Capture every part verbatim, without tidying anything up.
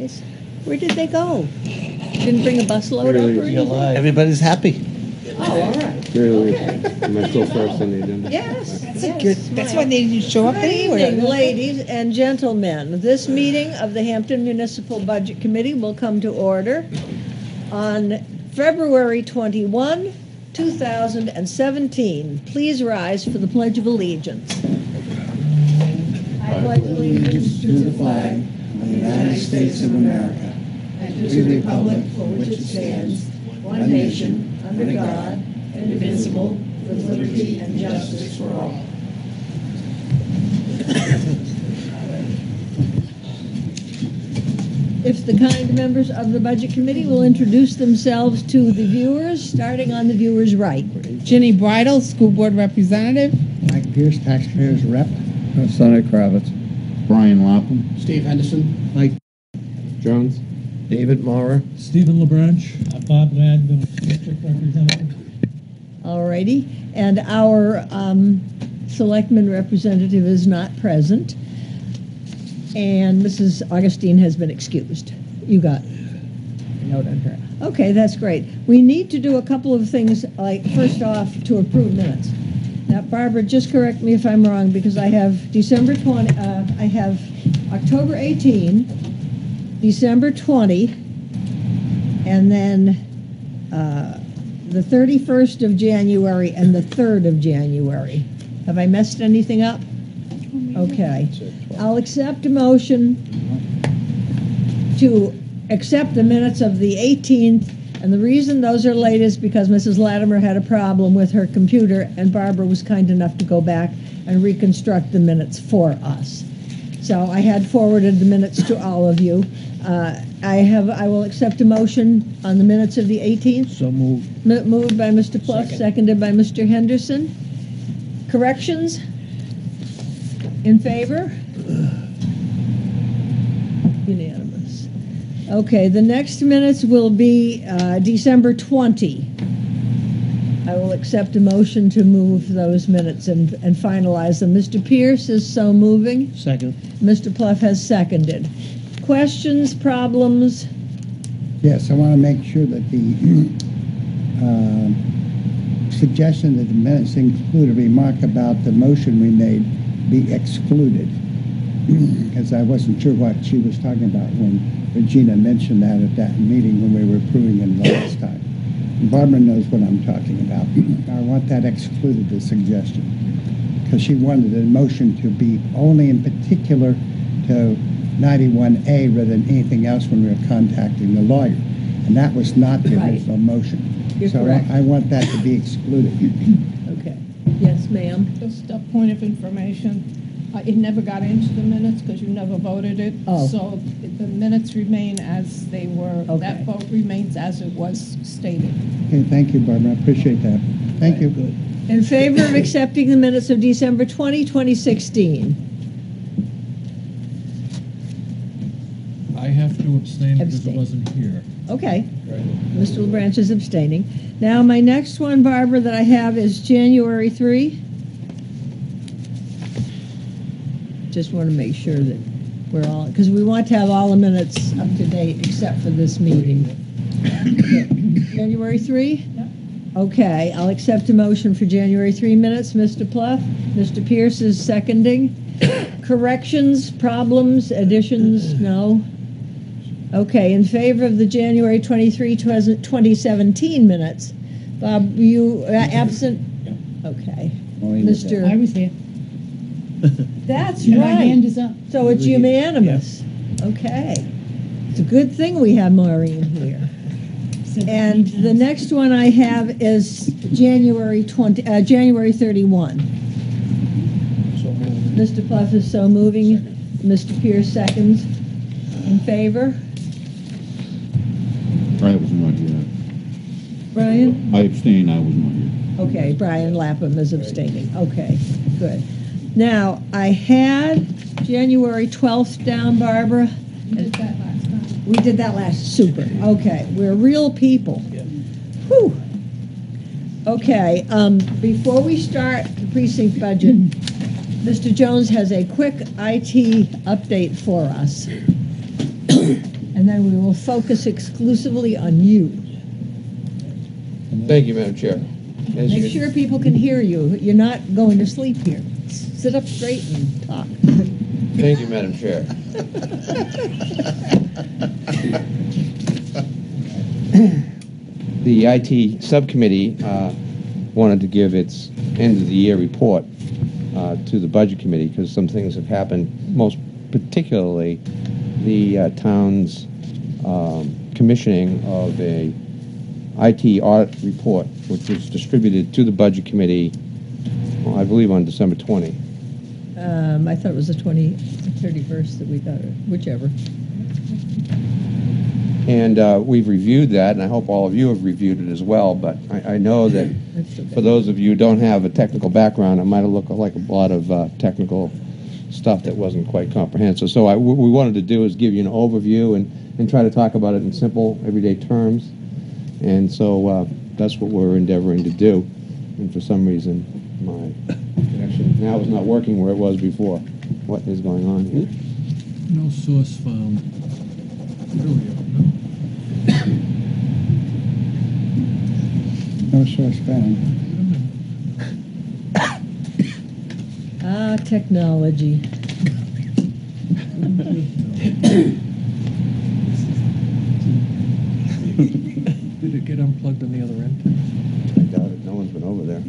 guys? Where did they go? Didn't bring a busload up or anything? Everybody's happy. Oh, all right. Really? Okay. Am I still first on the agenda? Yes. That's yes, a good. That's my- why they didn't show up Good anywhere. evening, ladies and gentlemen. This meeting of the Hampton Municipal Budget Committee will come to order on February twenty-first, two thousand seventeen. Please rise for the Pledge of Allegiance. I pledge allegiance to the flag of the United States of America and to the republic for which it stands, one nation, under God, indivisible, with liberty and justice for all. If the kind members of the Budget Committee will introduce themselves to the viewers, starting on the viewer's right. Jenny Bridle, school board representative. Mike Pierce, taxpayers rep. Sonny Kravitz. Brian Lapham. Steve Henderson. Mike Jones. David Maurer. Stephen LeBranch. Uh, Bob Ladd, district representative. All righty. And our um, selectman representative is not present. And Missus Augustine has been excused. You got a note on her. Okay, that's great. We need to do a couple of things, like first off, to approve minutes. Now, Barbara, just correct me if I'm wrong, because I have December twentieth, uh, I have October eighteenth, December twentieth, and then uh, the thirty-first of January and the third of January. Have I messed anything up? Okay. I'll accept a motion to accept the minutes of the eighteenth, and the reason those are late is because Missus Latimer had a problem with her computer, and Barbara was kind enough to go back and reconstruct the minutes for us. So I had forwarded the minutes to all of you. Uh, I have. I will accept a motion on the minutes of the eighteenth. So moved. M- moved by Mister Pluff, Second. Seconded by Mister Henderson. Corrections? In favor? Unanimous. Okay, the next minutes will be uh, December twentieth. I will accept a motion to move those minutes and, and finalize them. Mister Pierce is so moving. Second. Mister Pluff has seconded. Questions, problems? Yes, I want to make sure that the uh, suggestion that the minutes include a remark about the motion we made be excluded, because I wasn't sure what she was talking about when Regina mentioned that at that meeting when we were approving it the last time. Barbara knows what I'm talking about. I want that excluded, the suggestion, because she wanted the motion to be only in particular to ninety-one A rather than anything else when we were contacting the lawyer. And that was not the Right. original motion. You're so correct. I, I want that to be excluded. Okay. Yes, ma'am. Just a point of information. Uh, it never got into the minutes because you never voted it. Oh. So the minutes remain as they were. Okay. That vote remains as it was stated. Okay, thank you, Barbara. I appreciate that. Thank you. Good. In favor of accepting the minutes of December twentieth, twenty sixteen? I have to abstain because Abstain. I wasn't here. Okay. Mister LeBranch is abstaining. Now, my next one, Barbara, that I have is January third. Just want to make sure that we're all, because we want to have all the minutes up to date except for this meeting. January third? Yep. Okay, I'll accept a motion for January third minutes. Mister Pluff, Mister Pierce is seconding. Corrections, problems, additions, no? Okay, in favor of the January twenty-third, twenty seventeen minutes. Bob, you uh, absent? Okay. Mister I was here. That's My hand right. is up. So it's unanimous. Okay. It's a good thing we have Maureen here. And the next one I have is January twenty, uh, January thirty-first. So moved. Mister Pluff is so moving. Mister Pierce seconds. In favor? I was not here. Brian? I abstain, I was not here. Okay, Brian Lapham is abstaining. Okay, good. Now, I had January twelfth down, Barbara. We did that last time. We did that last, super. Okay, we're real people. Whew. Okay, um, before we start the precinct budget, Mister Jones has a quick I T update for us. and then we will focus exclusively on you. Thank you, Madam Chair. As you Make sure people can hear you. You're not going to sleep here. Sit up straight and talk. Thank you, Madam Chair. The I T subcommittee uh, wanted to give its end-of-the-year report uh, to the Budget Committee because some things have happened, most particularly the uh, town's um, commissioning of a I T audit report, which was distributed to the Budget Committee, well, I believe on December twentieth. Um, I thought it was the twenty, thirty-first that we got it, whichever. And uh, we've reviewed that, and I hope all of you have reviewed it as well, but I, I know that That's okay. for those of you who don't have a technical background, it might have looked like a lot of uh, technical stuff that wasn't quite comprehensive. So I, what we wanted to do is give you an overview and, and try to talk about it in simple, everyday terms. And so uh, that's what we're endeavoring to do. And for some reason, my connection now is not working where it was before. What is going on here? No source found. There we go. No source found. Ah, technology. Did it get unplugged on the other end? I doubt it. No one's been over there.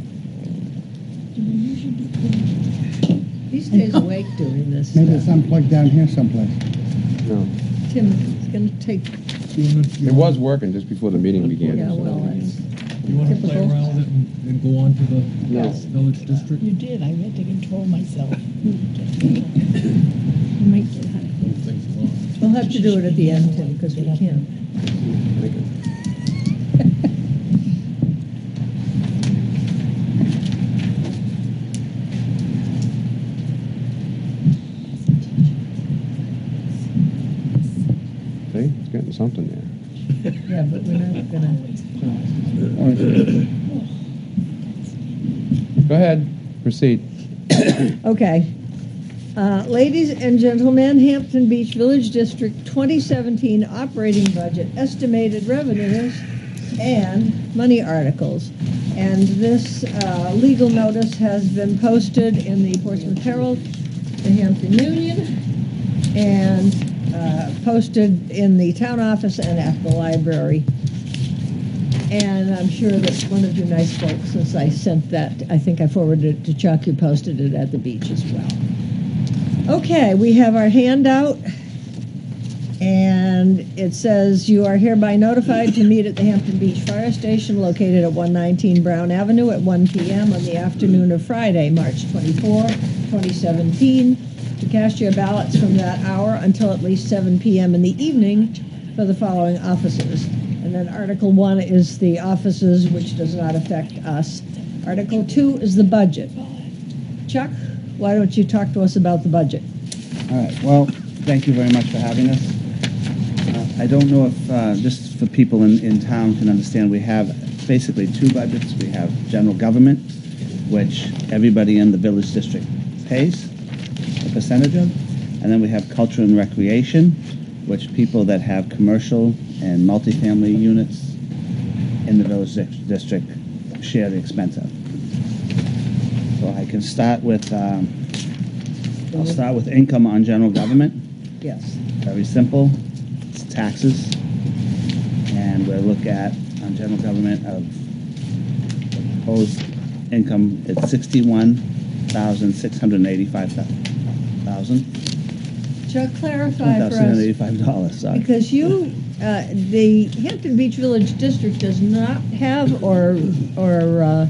He stays awake doing this Maybe it's stuff. unplugged down here someplace. No. Tim, it's going to take, You wanna, you It was working just before the meeting began. yeah, so- well, that's You want to play typical. around with it and, and go on to the No. village district? You did, I had to control myself. You might get high. Move things along. We'll have to do it at the end, Tim, because we can't. See, it's getting something there. Yeah, but we're not going Go ahead, proceed. to. Okay. Uh, Ladies and gentlemen, Hampton Beach Village District twenty seventeen operating budget, estimated revenues, and money articles. And this uh, legal notice has been posted in the Portsmouth Herald, the Hampton Union, and uh, posted in the town office and at the library. And I'm sure that one of you nice folks, since I sent that, I think I forwarded it to Chuck, you posted it at the beach as well. Okay, we have our handout, and it says, you are hereby notified to meet at the Hampton Beach Fire Station located at one nineteen Brown Avenue at one p m on the afternoon of Friday, March twenty-fourth, twenty seventeen, to cast your ballots from that hour until at least seven p m in the evening for the following offices. And then Article one is the offices, which does not affect us. Article two is the budget. Chuck, why don't you talk to us about the budget? All right, well, thank you very much for having us. Uh, I don't know if, uh, just for people in, in town can understand, we have basically two budgets. We have general government, which everybody in the village district pays a percentage of. And then we have culture and recreation, which people that have commercial and multifamily units in the village dis- district share the expense of. So I can start with, um, I'll start with income on general government. Yes. Very simple. It's taxes. And we'll look at, on general government, of proposed income, it's sixty-one thousand six hundred eighty-five thousand. Chuck, clarify for us, eighty-five dollars, sorry. because you, uh, the Hampton Beach Village District does not have or, or, uh,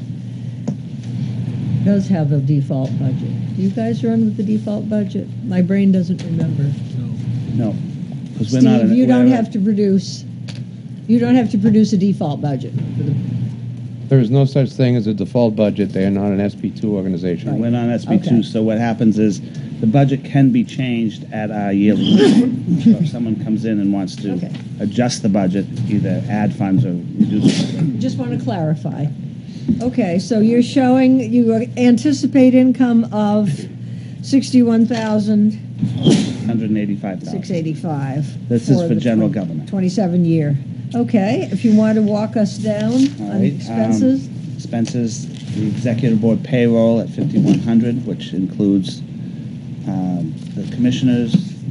does have a default budget. Do you guys run with the default budget? My brain doesn't remember. No, because we're not. Steve, an- you don't we're- have to produce, you don't have to produce a default budget. There is no such thing as a default budget. They are not an S B two organization. We're not S B two, Okay. so what happens is the budget can be changed at our yearly meeting. So if someone comes in and wants to Okay. adjust the budget, either add funds or reduce the budget. Just want to clarify. Okay, so you're showing, you anticipate income of sixty-one thousand hundred eighty-five thousand. six eighty-five. This is for general government. twenty-seven year. Okay, if you want to walk us down All on right, expenses. um, Expenses, the executive board payroll at fifty-one hundred, which includes um, the commissioners,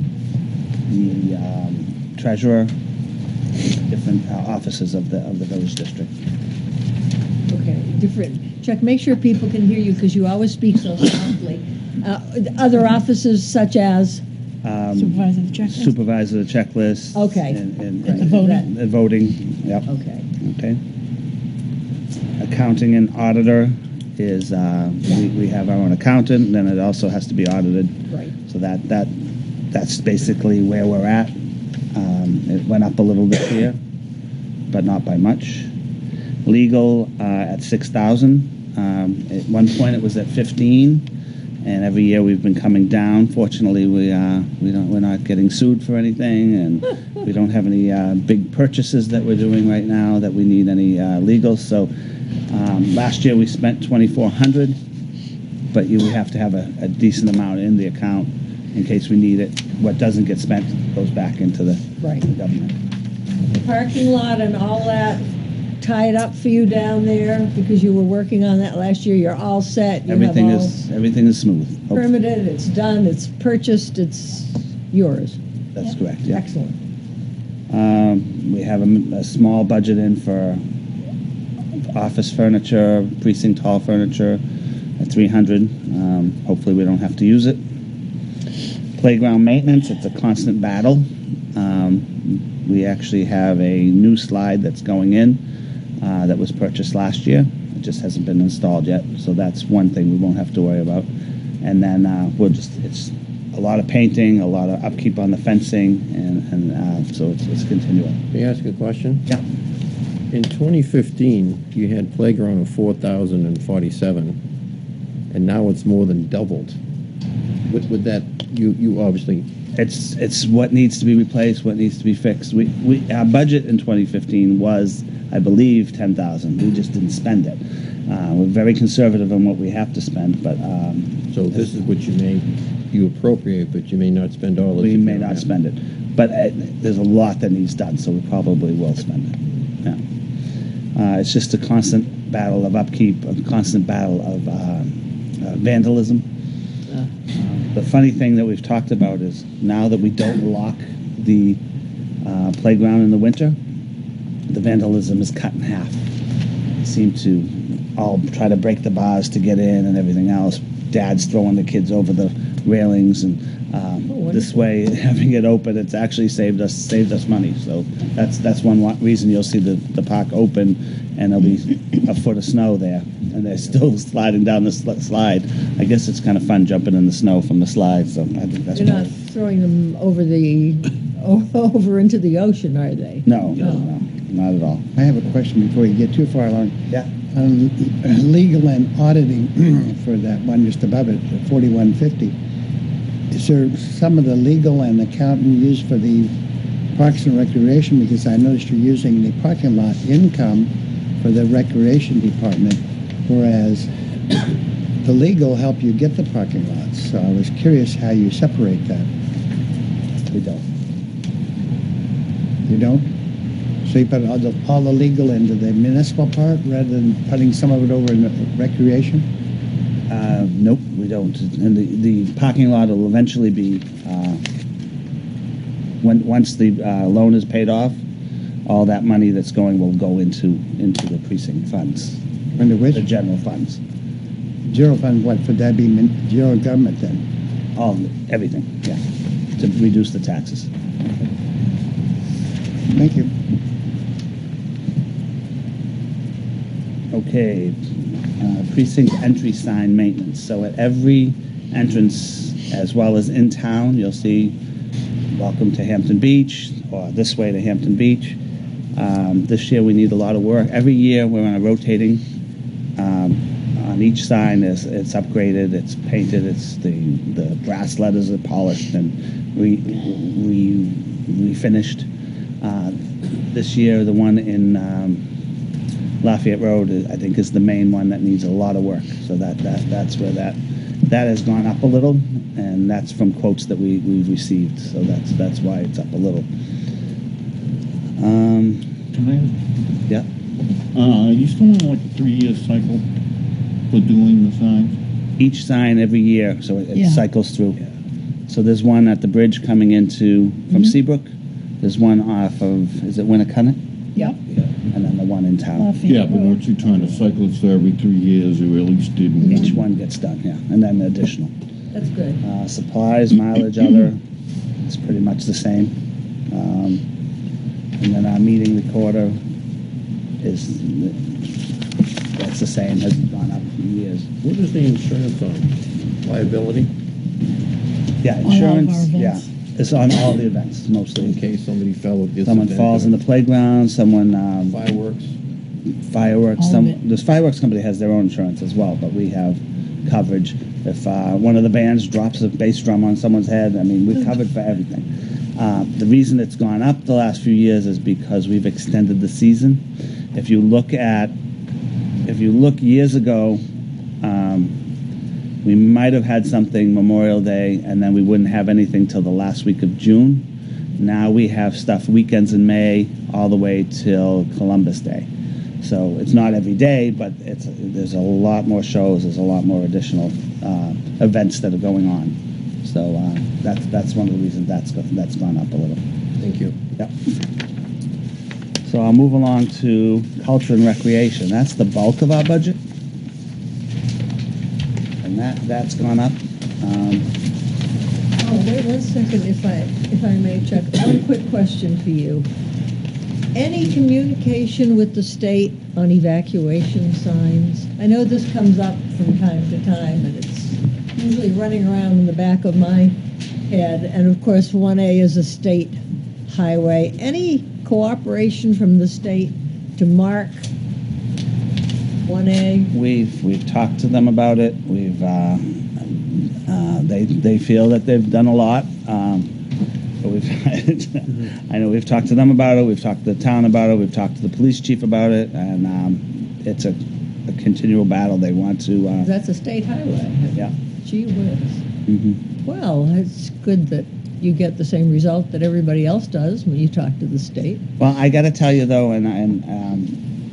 the um, treasurer, different uh, offices of the of the village district. Okay, different. Chuck, make sure people can hear you because you always speak so softly. Uh, other offices such as. Um, Supervisor of the checklist. Supervisor of the checklist. Okay. And, and, And the voting. and the voting. Yep. Okay. Okay. Accounting and auditor is uh, we, we have our own accountant, and then it also has to be audited. Right. So that that that's basically where we're at. Um, it went up a little this year, but not by much. Legal uh, at six thousand. Um, at one point, it was at fifteen. And every year we've been coming down. Fortunately, we uh, we don't we're not getting sued for anything, and we don't have any uh, big purchases that we're doing right now that we need any uh, legal. So um, last year we spent twenty-four hundred, but you have to have a, a decent amount in the account in case we need it. What doesn't get spent goes back into the Right. government. Parking lot and all that tied up for you down there because you were working on that last year. You're all set. You Everything have all is everything is smooth. Hope- permitted. It's done. It's purchased. It's yours. That's correct. Yeah. Excellent. Um, we have a, m- a small budget in for office furniture, precinct hall furniture at three hundred. Um, hopefully we don't have to use it. Playground maintenance, it's a constant battle. Um, we actually have a new slide that's going in uh, that was purchased last year. It just hasn't been installed yet, so that's one thing we won't have to worry about. And then uh, we'll just, it's a lot of painting, a lot of upkeep on the fencing, and, and uh, so it's, it's continuing. May I ask a question? Yeah. In twenty fifteen, you had playground of four thousand forty-seven, and now it's more than doubled. With, with that, you, you obviously, It's it's what needs to be replaced, what needs to be fixed. We, we our budget in twenty fifteen was, I believe, ten thousand. We just didn't spend it. Uh, we're very conservative on what we have to spend, but um, so this is what you may, you appropriate, but you may not spend all of it. we may not spend it. But uh, there's a lot that needs done, so we probably will spend it. Yeah. Uh, it's just a constant battle of upkeep, a constant battle of uh, uh, vandalism. Uh, The funny thing that we've talked about is now that we don't lock the uh, playground in the winter, the vandalism is cut in half. They seem to all try to break the bars to get in and everything else. Dad's throwing the kids over the railings, and um, Oh, this wonderful. way, having it open, it's actually saved us saved us money. So that's that's one wa- reason you'll see the, the park open, and there'll be a foot of snow there, and they're still sliding down the sl- slide. I guess it's kind of fun jumping in the snow from the slide. So I think that's You're not probably- throwing them over the over into the ocean, are they? no, no, no, not at all. I have a question before you get too far along. Yeah. On legal and auditing for that one just above it, the forty-one fifty. Is there some of the legal and accounting used for the Parks and Recreation? Because I noticed you're using the parking lot income for the Recreation Department, whereas the legal help you get the parking lots. So I was curious how you separate that. We don't. You don't? So you put all the, all the legal into the municipal part rather than putting some of it over in the recreation? Uh, nope, we don't. And the, the parking lot will eventually be, uh, when, once the uh, loan is paid off, all that money that's going will go into into the precinct funds, Under which? the general funds, General fund, what, would that be min- general government then? all everything, yeah, to reduce the taxes. Thank you. Okay, uh, precinct entry sign maintenance. So at every entrance, as well as in town, you'll see "Welcome to Hampton Beach" or "This way to Hampton Beach." Um, this year we need a lot of work. Every year we're on a rotating. Um, on each sign, is it's upgraded, it's painted, it's the the brass letters are polished and re, re, refinished. Uh, this year, the one in um, Lafayette Road, I think, is the main one that needs a lot of work. So that, that that's where that that has gone up a little, and that's from quotes that we, we've received, so that's, that's why it's up a little. Um, Can I ask? yeah, Uh, are you still on like a three-year cycle for doing the signs? each sign every year, so it, it Yeah. cycles through. So there's one at the bridge coming into, from Mhm. Seabrook, there's one off of, is it Winnicott? Yep. And then the one in town. Yeah, but weren't you trying to cycle it so every three years, or at least did one? Each one gets done, yeah, and then additional. That's good. Uh, supplies, mileage, other, it's pretty much the same. Um, and then our meeting recorder is, that's the same, hasn't gone up in years. What is the insurance on? Liability? Yeah, all of insurance, our yeah, events. it's on all the events, In mostly. case somebody fell or gets Someone falls in the playground, someone, um, fireworks. fireworks, All of some, it. this fireworks company has their own insurance as well, but we have coverage. If uh, one of the bands drops a bass drum on someone's head, I mean, we're covered for everything. Uh, the reason it's gone up the last few years is because we've extended the season. If you look at, if you look years ago, um, we might have had something Memorial Day, and then we wouldn't have anything till the last week of June. Now we have stuff weekends in May all the way till Columbus Day. So it's not every day, but it's there's a lot more shows. There's a lot more additional uh, events that are going on. So uh, that's that's one of the reasons that's go, that's gone up a little. Thank you. Yep. So I'll move along to culture and recreation. That's the bulk of our budget, and that that's gone up. Um, Oh, wait one second, if I, if I may, Chuck. One quick question for you. Any communication with the state on evacuation signs? I know this comes up from time to time, and it's usually running around in the back of my head. And of course, one A is a state highway. Any cooperation from the state to mark one A? We've we've talked to them about it. We've uh, uh, they they feel that they've done a lot. Um, but we've I know we've talked to them about it. We've talked to the town about it. We've talked to the police chief about it, and um, it's a, a continual battle. They want to. Uh, That's a state highway. yeah. Gee whiz. hmm Well, it's good that you get the same result that everybody else does when you talk to the state. Well, I got to tell you though, and and um,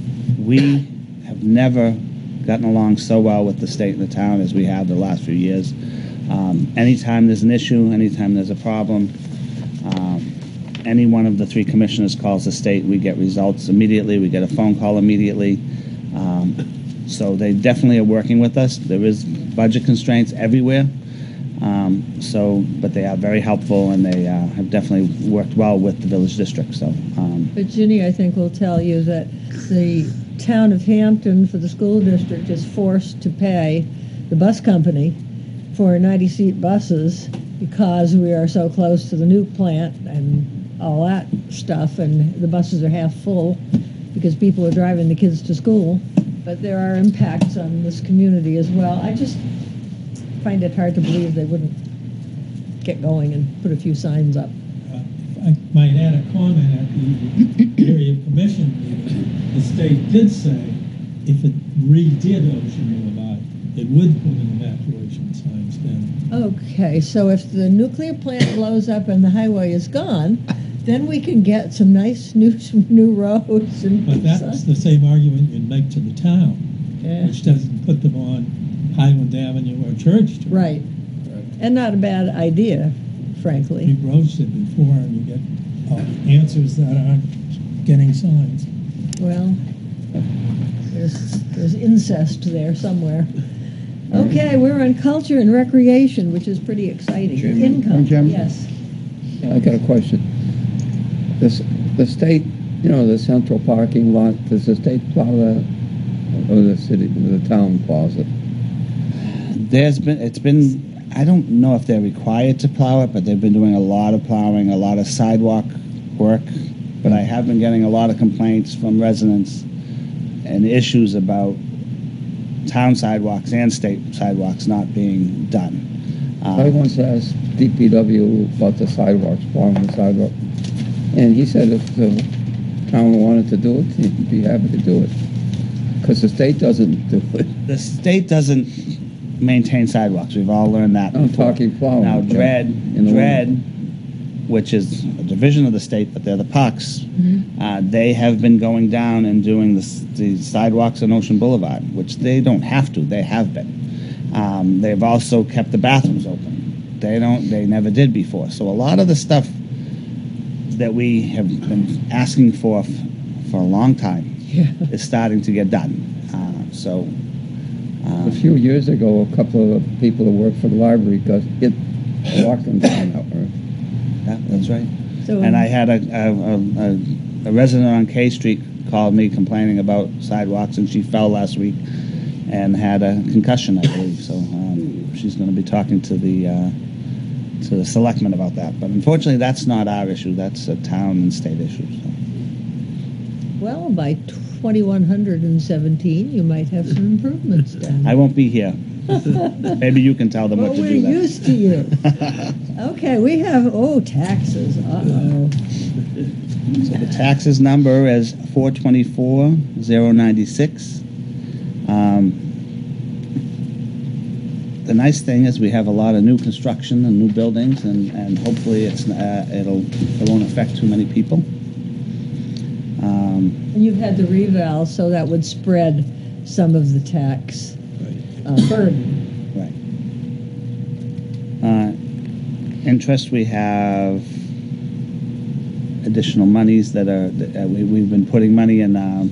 we have never gotten along so well with the state and the town as we have the last few years. Um, anytime there's an issue, anytime there's a problem, um, any one of the three commissioners calls the state, we get results immediately. We get a phone call immediately. Um, so they definitely are working with us. There is budget constraints everywhere. Um, so, but they are very helpful, and they uh, have definitely worked well with the village district. So, um, But Ginny, I think, will tell you that the town of Hampton for the school district is forced to pay the bus company for ninety-seat buses because we are so close to the nuke plant and all that stuff, and the buses are half full because people are driving the kids to school. But there are impacts on this community as well. I just find it hard to believe they wouldn't get going and put a few signs up. Uh, I might add a comment at the area commission meeting. The state did say if it redid Ocean Boulevard, it would put in evacuation signs then. Okay, so if the nuclear plant blows up and the highway is gone, then we can get some nice new some new roads and. But that's the same argument you'd make to the town, Yeah. which doesn't put them on Highland Avenue or Church Street. Right, and not a bad idea, frankly. We've broached it before, and you get uh, answers that aren't getting signs. Well, there's there's incest there somewhere. Okay, we're on culture and recreation, which is pretty exciting. Jim. Income, Jim. yes. I got a question. This, the state, you know, the central parking lot, does the state plow that, or the city, the town plows it? there's been it's been I don't know if they're required to plow it, but they've been doing a lot of plowing, a lot of sidewalk work. But I have been getting a lot of complaints from residents and issues about town sidewalks and state sidewalks not being done. I Um, once asked D P W about the sidewalks, plowing the sidewalk, and he said if the town wanted to do it, he'd be happy to do it. Because the state doesn't do it. the state doesn't maintain sidewalks. We've all learned that. I'm before. talking plowing. Now, Jeff, Dread, in the Dread, winter. which is a division of the state, but they're the Pucks. Mm-hmm. Uh, they have been going down and doing the, s- the sidewalks on Ocean Boulevard, which they don't have to. They have been. Um, they've also kept the bathrooms open. They don't. They never did before. So a lot of the stuff that we have been asking for f- for a long time Yeah. is starting to get done. Uh, so. Uh, A few years ago, a couple of people who worked for the library got hit walking down that road. yeah, that's right. So, And I had a, a, a, a resident on K Street called me complaining about sidewalks, and she fell last week and had a concussion, I believe. So um, she's going to be talking to the uh, to the selectmen about that. But unfortunately, that's not our issue. That's a town and state issue. So. well, by twenty-one seventeen, you might have some improvements done. I won't be here. Maybe you can tell them well, what to we're do. Then. used to you. Okay, we have, oh, taxes. Uh-oh. So the taxes number is four twenty-four zero ninety-six. Um, the nice thing is we have a lot of new construction and new buildings, and, and hopefully it's uh, it'll it won't affect too many people. Um, And you've had the reval, so that would spread some of the tax uh, burden. right. Uh, interest, we have additional monies that are that, uh, we, we've been putting money in um,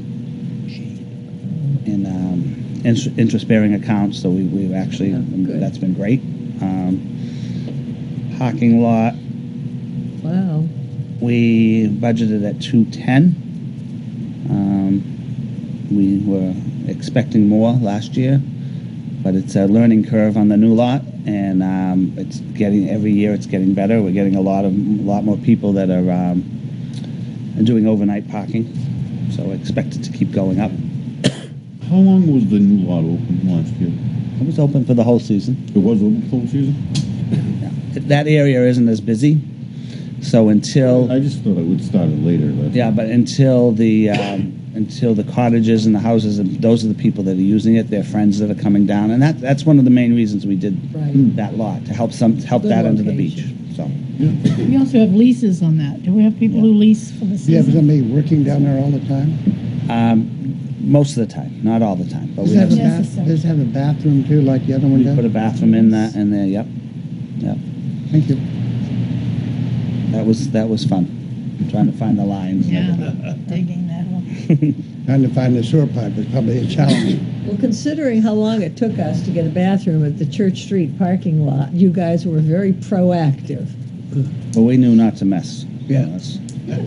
in um, interest-bearing accounts, so we, we've actually good. that's been great. Um, parking lot, Wow. we budgeted at two ten. Um, we were expecting more last year, but it's a learning curve on the new lot, and um, it's getting every year it's getting better. We're getting a lot of a lot more people that are um, doing overnight parking, so I expect it to keep going up. How long was the new lot open last year? It was open for the whole season. It was open full season? That area isn't as busy, so until I just thought it would start later. That's yeah, but until the um, until the cottages and the houses, and those are the people that are using it. Their friends that are coming down, and that that's one of the main reasons we did Right. that lot to help some help Good that under the beach. location. So We also have leases on that. Do we have people who lease for the Do you have season? somebody working down there all the time? um, most of the time, not all the time, but Does we it have have a some, bath, Necessary. does it have a bathroom too, like the other one we does? put a bathroom in that in there. Yep, yep. Thank you. That was that was fun, trying to find the lines. and Yeah, everything. digging that one. Trying to find the sewer pipe was probably a challenge. Well, considering how long it took us to get a bathroom at the Church Street parking lot, you guys were very proactive. But we knew not to mess. Yeah. Yes.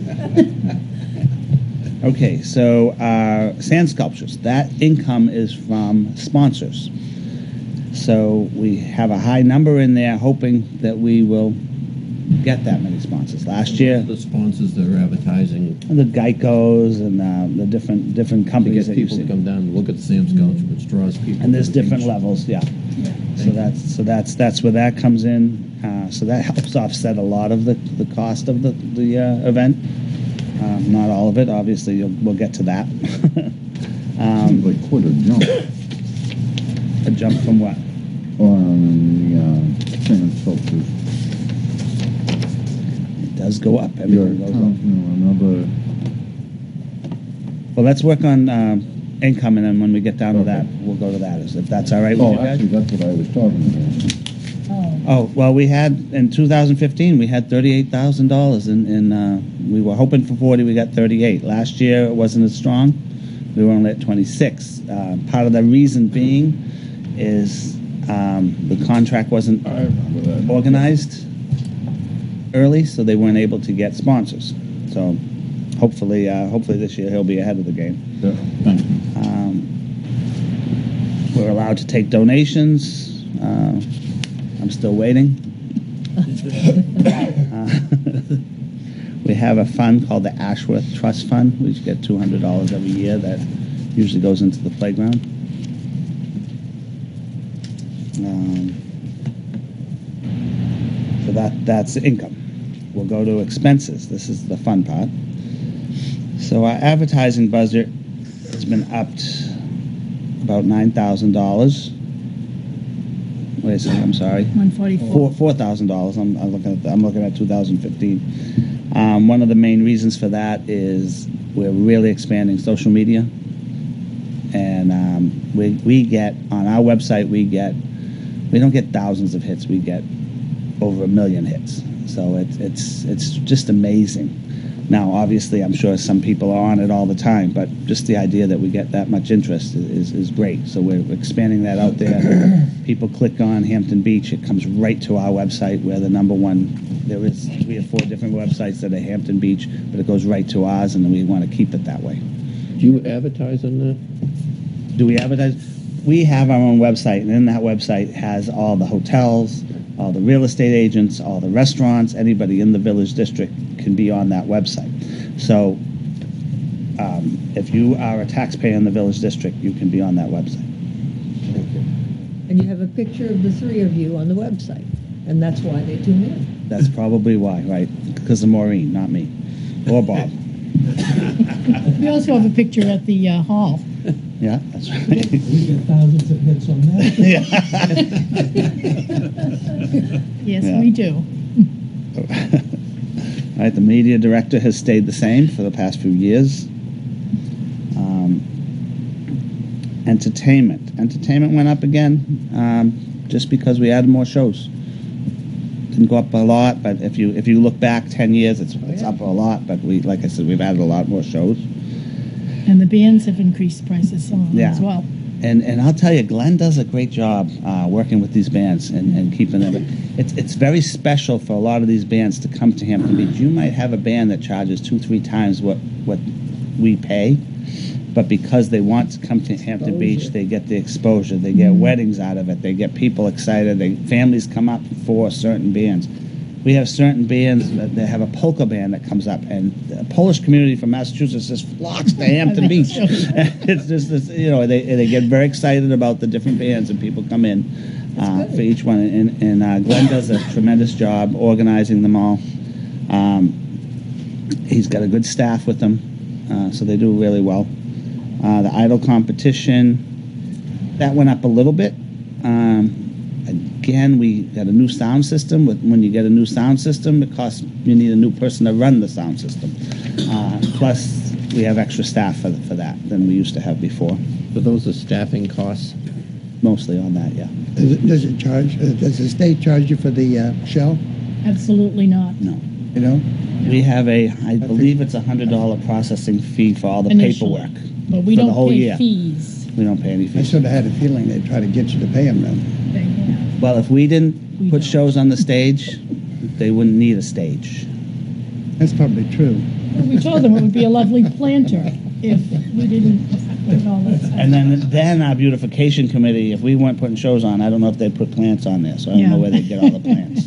Okay, so uh, sand sculptures. That income is from sponsors. So we have a high number in there, hoping that we will get that many sponsors. Last year, The sponsors that are advertising the Geicos and uh, the different different to companies get that you people see. to come down and look at the Sam sculpture, which draws people. And there's to the different beach. levels, yeah. So that's so that's that's where that comes in. Uh, so that helps offset a lot of the, the cost of the the uh, event. Um, not all of it, obviously. You'll, we'll get to that. Seems um, like quite a jump a jump from what? on the uh, sand sculptures. It does go up. Your Everything goes town, up. you know, another. Well, let's work on um, income, and then when we get down to Okay. that, we'll go to that. Is if that's all right with Oh, you guys? actually, that's what I was talking about. Oh, Oh, well, we had, in two thousand fifteen, we had thirty-eight thousand dollars in, in uh, we were hoping for forty, we got thirty-eight. Last year, it wasn't as strong. We were only at twenty-six. Uh, part of the reason being is um, the contract wasn't I remember that. organized early, so they weren't able to get sponsors. So hopefully, uh, hopefully this year he'll be ahead of the game. Yeah, thank you. Um, we're allowed to take donations. Uh, I'm still waiting. Uh, we have a fund called the Ashworth Trust Fund. We get two hundred dollars every year that usually goes into the playground. Um, so that that's income. We'll go to expenses. This is the fun part. So our advertising budget has been upped about nine thousand dollars. wait a second, I'm sorry. One forty-four. Four four thousand dollars. I'm, I'm looking at. I'm looking at two thousand fifteen. Um, one of the main reasons for that is we're really expanding social media, and um, we we get on our website we get we don't get thousands of hits. We get over a million hits. So it's it's it's just amazing. Now, obviously, I'm sure some people are on it all the time, but just the idea that we get that much interest is, is great. So we're expanding that out there. People click on Hampton Beach, it comes right to our website. We're the number one. There is three or four different websites that are Hampton Beach, but it goes right to ours, and we want to keep it that way. Do you advertise on that? Do we advertise? We have our own website, and in that website has all the hotels, all the real estate agents, all the restaurants, anybody in the village district can be on that website. So um, if you are a taxpayer in the village district, you can be on that website. And you have a picture of the three of you on the website, and that's why they tune in. That's probably why, right? Because of Maureen, not me. Or Bob. We also have a picture at the uh, hall. Yeah, that's right. We get thousands of hits on that. Yes, Yeah. we do. All right, the media director has stayed the same for the past few years. Um, entertainment. Entertainment went up again um, just because we added more shows. Didn't go up a lot, but if you if you look back ten years, it's it's up a lot. But we, like I said, we've added a lot more shows. And the bands have increased prices some of them Yeah. as well. And and I'll tell you, Glenn does a great job uh, working with these bands and, and keeping them. It's it's very special for a lot of these bands to come to Hampton Beach. You might have a band that charges two, three times what what we pay, but because they want to come to Hampton Beach, they get the exposure. They get weddings out of it. They get people excited. They families come up for certain bands. We have certain bands that they have a polka band that comes up, and the Polish community from Massachusetts just flocks to Hampton Beach. It's just this, you know, they they get very excited about the different bands, and people come in uh, for each one. And, and uh, Glenn does a tremendous job organizing them all. Um, he's got a good staff with him, uh, so they do really well. Uh, the idol competition, that went up a little bit. Um, Again, we got a new sound system. When you get a new sound system, it costs, you need a new person to run the sound system. Uh, plus, we have extra staff for, for that than we used to have before. So those are staffing costs? Mostly on that, yeah. Does it, does it charge, uh, does the state charge you for the uh, shell? Absolutely not. No. You know? We have a, I believe it's a one hundred dollars processing fee for all the Initially. paperwork. But we for the don't whole pay year. fees. We don't pay any I fees. sort of had a feeling they'd try to get you to pay them then. They have. Well, if we didn't We put don't. shows on the stage, they wouldn't need a stage. That's probably true. Well, we told them it would be a lovely planter if we didn't put all that stuff. And then, then our beautification committee, if we weren't putting shows on, I don't know if they'd put plants on there, so I don't Yeah. know where they'd get all the plants.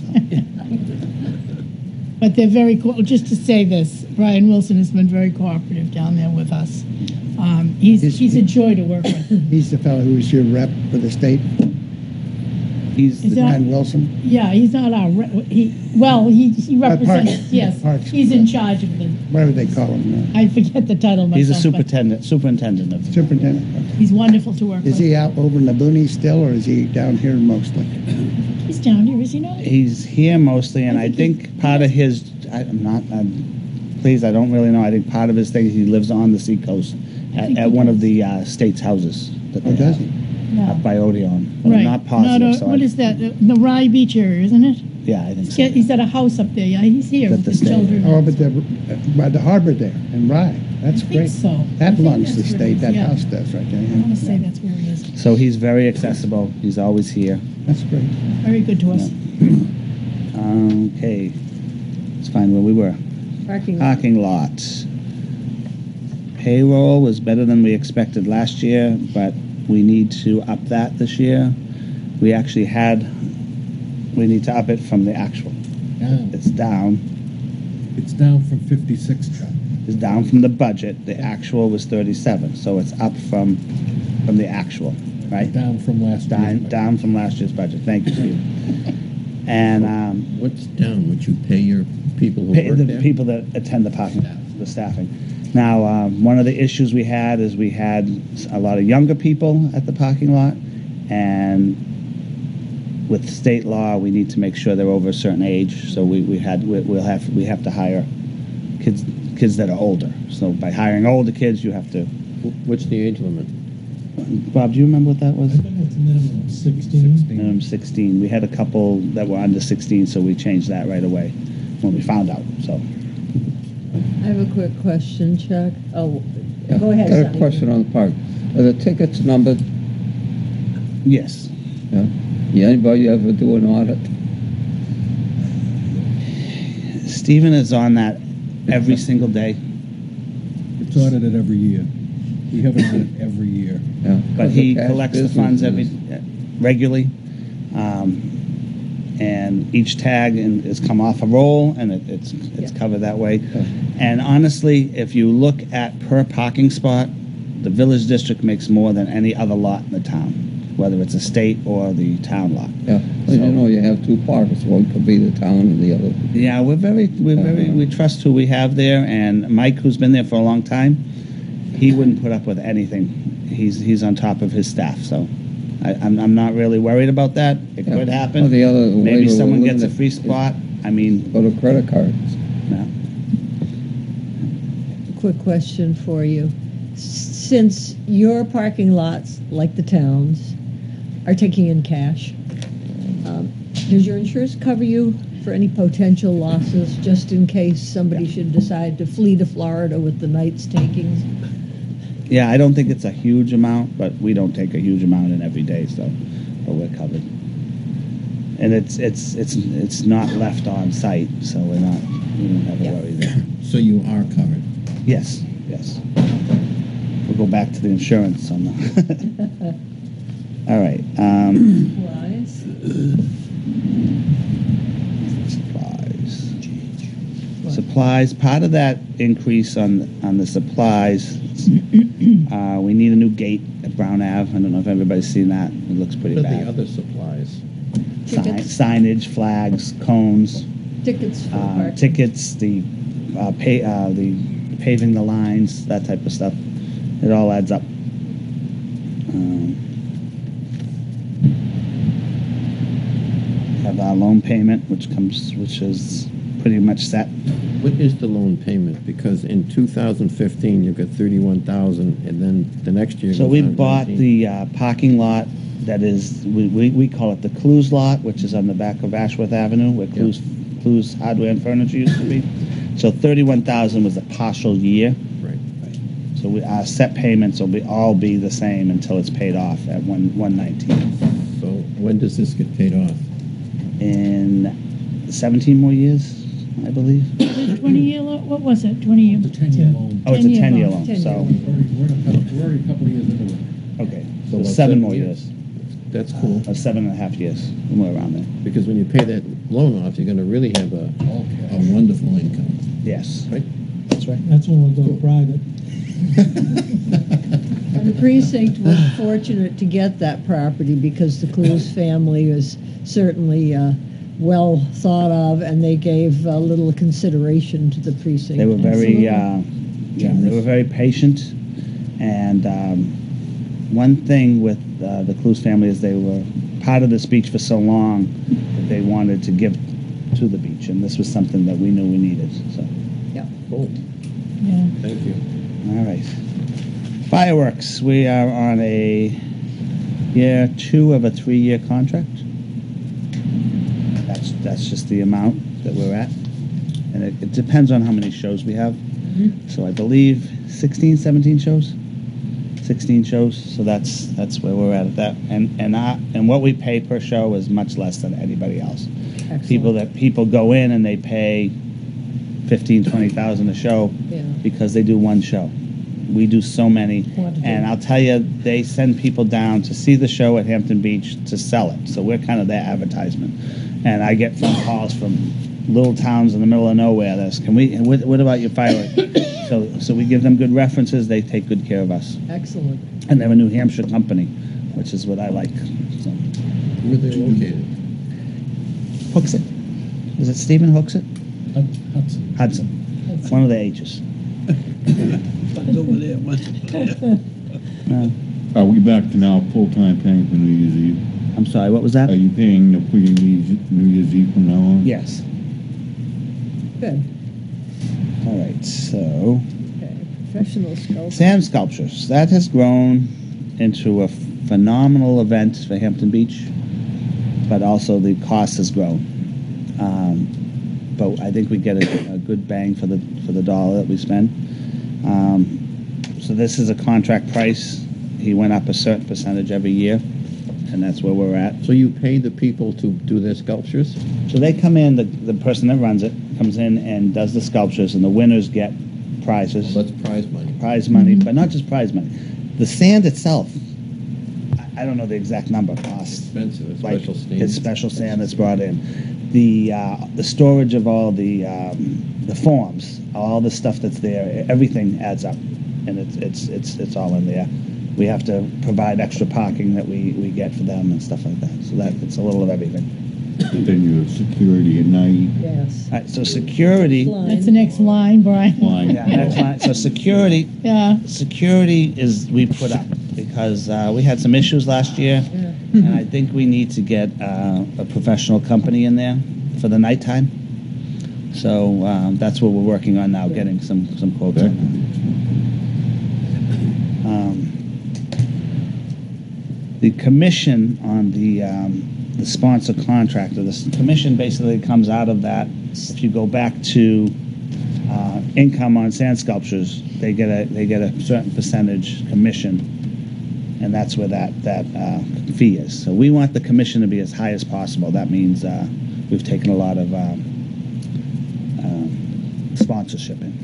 But they're very cool. Just to say this, Brian Wilson has been very cooperative down there with us. Um, he's He's- he's a joy to work with. He's the fellow who was your rep for the state, He's Is the, that- Brian Wilson. Yeah, he's not our re- he. Well, he he Uh, represents. Parks. Yes, Parks. he's in charge of the. Whatever they call him. I forget the title myself. he's a but superintendent, superintendent of Uh, the superintendent. He's wonderful to work Is with. he out over in the boonies still, or is he down here mostly? He's down here, is he not? He's here mostly, and I I think think part of his, I'm not, I'm, please, I don't really know. I think part of his thing, he lives on the seacoast at, think at he one of does. the uh, state's houses that they Oh, does have he? No. up by Odeon. But Right. I'm not positive. No, no, so what I- is that? Uh, The Rye Beach area, isn't it? Yeah, I think He's so. got- He's at a house up there. Yeah, he's here That with the his state- children. Oh, but the, uh, by the harbor there in Rye. That's I think great. so. I That think belongs to the that's where state. it is, That yeah. house does right there. I yeah. want to say that's where he is. So he's very accessible. He's always here. That's great. Very good to us. Okay, let's find where we were. Parking. Parking lot. Payroll was better than we expected last year, but we need to up that this year. We actually had, we need to up it from the actual. Down. It's down. It's down from fifty-six, Chuck. It's down from the budget. The actual was thirty-seven, so it's up from from the actual, right? Down from last Down, year. down from last year's budget. Thank you, Steve. And um, What's down? Would you pay your people who pay work the there? people that attend the parking, the staffing. Now, um, one of the issues we had is we had a lot of younger people at the parking lot, and with state law, we need to make sure they're over a certain age. So we, we had we, we'll have we have to hire kids kids that are older. So by hiring older kids, you have to. What's the age limit? Bob, do you remember what that was? I think it's a minimum of sixteen. Minimum sixteen. We had a couple that were under sixteen, so we changed that right away when we found out. So. I have a quick question, Chuck. Oh, Yeah, go ahead, Got a Sonny. question on the park. Are the tickets numbered? Yes. Yeah. Yeah, anybody ever do an audit? Stephen is on that every single day. It's audited every year. We have an audit every year. Yeah. But he Cash collects the business funds every is- regularly, um, and each tag in, is come off a roll, and it, it's it's Yeah. covered that way. And honestly, if you look at per parking spot, the village district makes more than any other lot in the town, whether it's a state or the town lot. Yeah, well, you know, you have two parks, one could be the town and the other. Yeah, we're very we're very we trust who we have there, and Mike, who's been there for a long time, he wouldn't put up with anything. He's he's on top of his staff, so. I, I'm, I'm not really worried about that. It Yeah. could happen. Well, the other way Maybe to someone gets a eliminate free is- spot. I mean, Go to credit cards. no. Quick question for you. S- Since your parking lots, like the towns, are taking in cash, um, does your insurance cover you for any potential losses, just in case somebody should decide to flee to Florida with the night's takings? Yeah, I don't think it's a huge amount, but we don't take a huge amount in every day, so but we're covered. And it's it's it's it's not left on site, so we're not we don't have a Yeah. worry there. So you are covered. Yes, yes. We'll go back to the insurance on the. All right. Um, Supplies? supplies. Supplies. Part of that increase on on the supplies. Uh, we need a new gate at Brown Ave. I don't know if everybody's seen that. It looks pretty What are the bad. other supplies? Sign, Tickets. signage, flags, cones, Tickets for uh, parking? tickets, the uh, pay, uh, the paving the lines, that type of stuff. It all adds up. Um, have our loan payment, which comes, which is pretty much set. What is the loan payment? Because in two thousand fifteen, you got thirty-one thousand, and then the next year. So goes we down to bought nineteen. the uh, parking lot that is, we, we, we call it the Clues lot, which is on the back of Ashworth Avenue, where Clues, Clues Hardware and Furniture used to be. So thirty-one thousand was a partial year. Right. So we, our set payments will be, all be the same until it's paid off at one, one nineteen. So when does this get paid off? In seventeen more years, I believe. twenty-year, what was it, twenty-year? It's a ten-year loan. Oh, it's a ten-year ten-year loan. loan, Ten-year so, loan. We're already, we're in a couple, we're already a couple of years into it. okay. So So about seven seven more years. years, That's cool. or seven and a half years, somewhere around there. Because when you pay that loan off, you're going to really have a, a wonderful income. Yes. Right. That's right. That's when we'll go private. And the precinct was fortunate to get that property because the Clues family is certainly uh, well thought of, and they gave a little consideration to the precinct. They were very, Absolutely. uh, yeah, they were very patient. And um, one thing with uh, the Clues family is they were part of this beach for so long that they wanted to give to the beach, and this was something that we knew we needed. So, Cool. Yeah. Thank you. all right. Fireworks. We are on a year two of a three-year contract. That's that's just the amount that we're at, and it, it depends on how many shows we have. So I believe sixteen, seventeen shows. sixteen shows. So that's that's where we're at at that. And and I, and what we pay per show is much less than anybody else. Excellent. People that people go in and they pay fifteen, twenty thousand a show Yeah. because they do one show. We do so many, Quantity. and I'll tell you, they send people down to see the show at Hampton Beach to sell it. So we're kind of their advertisement. And I get phone calls from little towns in the middle of nowhere. That's, can we? What, what about your fireworks? so, so we give them good references. They take good care of us, Excellent. and they're a New Hampshire company, which is what I like. So, Where are they located? Hooksett. Is it Stephen Hooksett? Hud- Hudson. Hudson. One of the H's. over there. No. Are we back to now full-time paying for New Year's Eve? I'm sorry, what was that? Are you paying the for your New Year's Eve from now on? Yes. Good. All right, so Okay. Professional sculpture. sand sculptures. That has grown into a phenomenal event for Hampton Beach, but also the cost has grown. Um, but I think we get a, a good bang for the for the dollar that we spend. Um, so this is a contract price. He went up a certain percentage every year, and that's where we're at. So you pay the people to do their sculptures? So they come in, the, the person that runs it comes in and does the sculptures, and the winners get prizes. Well, that's prize money. Prize money, but not just prize money. The sand itself, I, I don't know the exact number, cost. Expensive, it's Like, special sand. it's special sand that's brought in. The uh, the storage of all the um, the forms, all the stuff that's there, everything adds up, and it's it's it's it's all in there. We have to provide extra parking that we, we get for them and stuff like that. So that it's a little of everything. And then you have security at night. Yes. All right, so security. Line. That's the next line, Brian. Line. Yeah, next line. So security. Yeah. Security is we put up because uh, we had some issues last year, Yeah. and I think we need to get uh, a professional company in there for the nighttime. So um, that's what we're working on now, getting some some quotes. Okay. on that. Um, the commission on the um, the sponsor contractor. The s- commission basically comes out of that. If you go back to uh, income on sand sculptures, they get a they get a certain percentage commission, and that's where that that uh, fee is. So we want the commission to be as high as possible. That means uh, we've taken a lot of um, um, sponsorship in.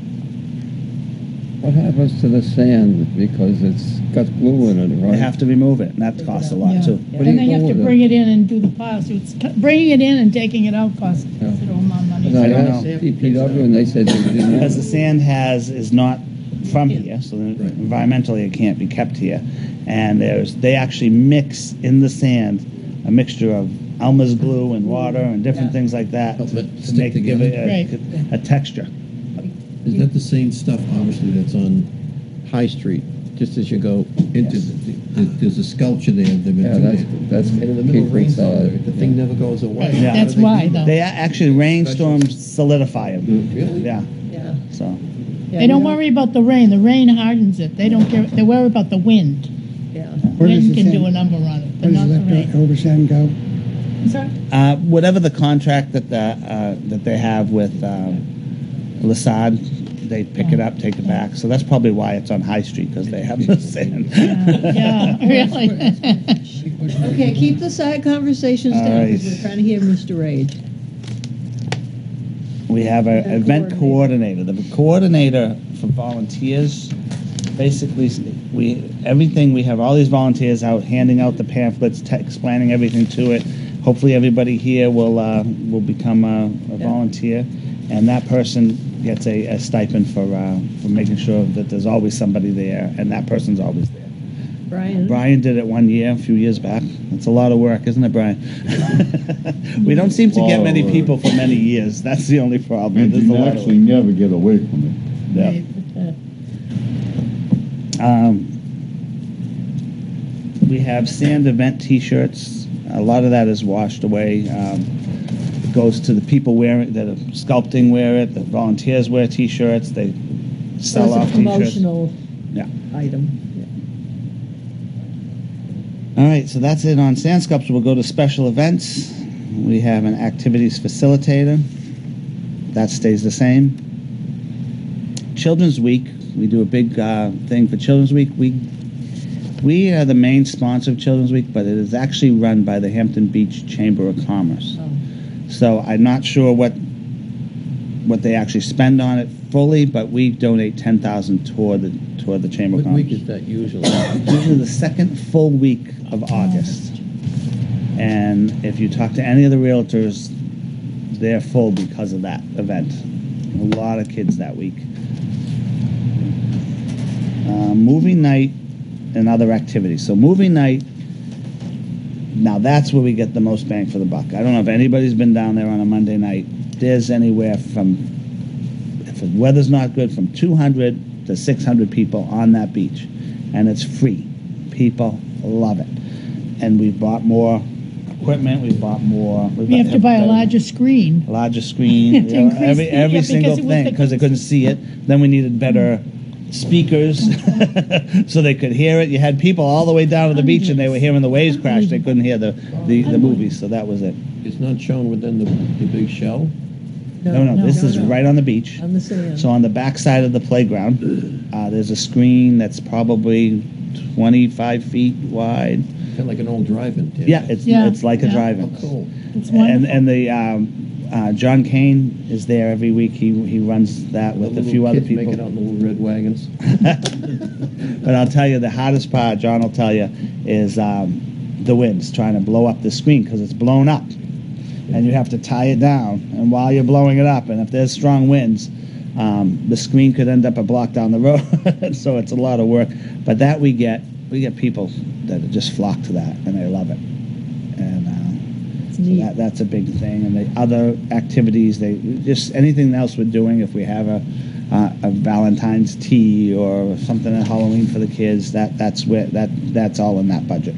What happens to the sand because it's got glue in it, right? They have to remove it, and that costs a lot Yeah. too. What do And you they do have to with it? bring it in and do the pile. So it's c- bringing it in and taking it out costs Yeah. considerable amount of money. And I don't asked know. D P W and they said they didn't know. Because the sand has is not from here, so then environmentally it can't be kept here. And there's they actually mix in the sand a mixture of Elmer's glue and water and different Yeah. things like that Help it to stick make give it a, Right. a texture. Is that the same stuff, obviously, that's on High Street, just as you go into, Yes. the, the, there's a sculpture there, they've been Yeah, through that's, there. that's And in the middle of Keith rainstorm, Rinsard. the thing never goes away. Right. Yeah. How do That's they do why, that? though. They a- actually rainstorms solidify it. Really? Yeah. Yeah. So Yeah, They don't you know- worry about the rain. The rain hardens it. They don't care. They worry about the wind. Yeah. Where does Wind the can do sand- a number on it, Where but not does the that rain. over sand go? Sorry? uh, whatever the contract that the, uh, that they have with uh, Lasad, they pick it up, take it back. So that's probably why it's on High Street, because they have the sand. Yeah, really. Okay, keep the side conversations All down because right. we're trying to hear Mister Rage. We have an Event event coordinator. The coordinator for volunteers, basically, we everything we have all these volunteers out handing out the pamphlets, te- explaining everything to it. Hopefully, everybody here will uh, will become a, a volunteer, and that person gets a, a stipend for uh, for making sure that there's always somebody there, and that person's always there. Brian? Brian did it one year, a few years back. It's a lot of work, isn't it, Brian? We don't seem to get Lot of many work. people for many years. That's the only problem. And There's you a lot of actually never get away from it. yeah. Uh, Um, we have sand event T-shirts. A lot of that is washed away. Um, it goes to the people wearing that are sculpting wear it. The volunteers wear T-shirts. They so sell it's off a T-shirts. promotional Yeah. item. All right, so that's it on sand sculpture. We'll go to special events. We have an activities facilitator. That stays the same. Children's Week. We do a big uh, thing for Children's Week. We we are the main sponsor of Children's Week, but it is actually run by the Hampton Beach Chamber of Commerce. Oh. So I'm not sure what what they actually spend on it fully, but we donate ten thousand toward the toward the Chamber What of Commerce. week is that usually? Usually the second full week of August. And if you talk to any of the realtors, they're full because of that event. A lot of kids that week. Uh, movie night and other activities. So movie night, now that's where we get the most bang for the buck. I don't know if anybody's been down there on a Monday night. There's anywhere from, if the weather's not good, from two hundred to six hundred people on that beach. And it's free. People love it. and we bought more equipment. We bought more. We have to buy a larger screen. larger screen. To you know, increase every the- every yeah, single because it was thing the- because they couldn't see it. Then we needed better speakers so they could hear it. You had people all the way down to the beach and they were hearing the waves crash. They couldn't hear the the, the movies. So that was it. It's not shown within the, the big shell? No, no, this is right on the beach. On the sand. So on the back side of the playground, uh, there's a screen that's probably twenty-five feet wide. Kind of like an old drive-in. Tim. Yeah, it's Yeah, it's like a yeah. drive-in. Oh, cool. It's And wonderful. and the um, uh, John Kane is there every week. He he runs that with The a little few other kids make people. it out in the little red wagons. But I'll tell you, the hardest part, John will tell you, is um, the winds trying to blow up the screen because it's blown up, and you have to tie it down. And while you're blowing it up, and if there's strong winds, um, the screen could end up a block down the road. So it's a lot of work. But that we get, we get people that just flock to that, and they love it. And uh, so that, that's a big thing. And the other activities, they just anything else we're doing. If we have a uh, a Valentine's tea or something at Halloween for the kids, that that's where that that's all in that budget.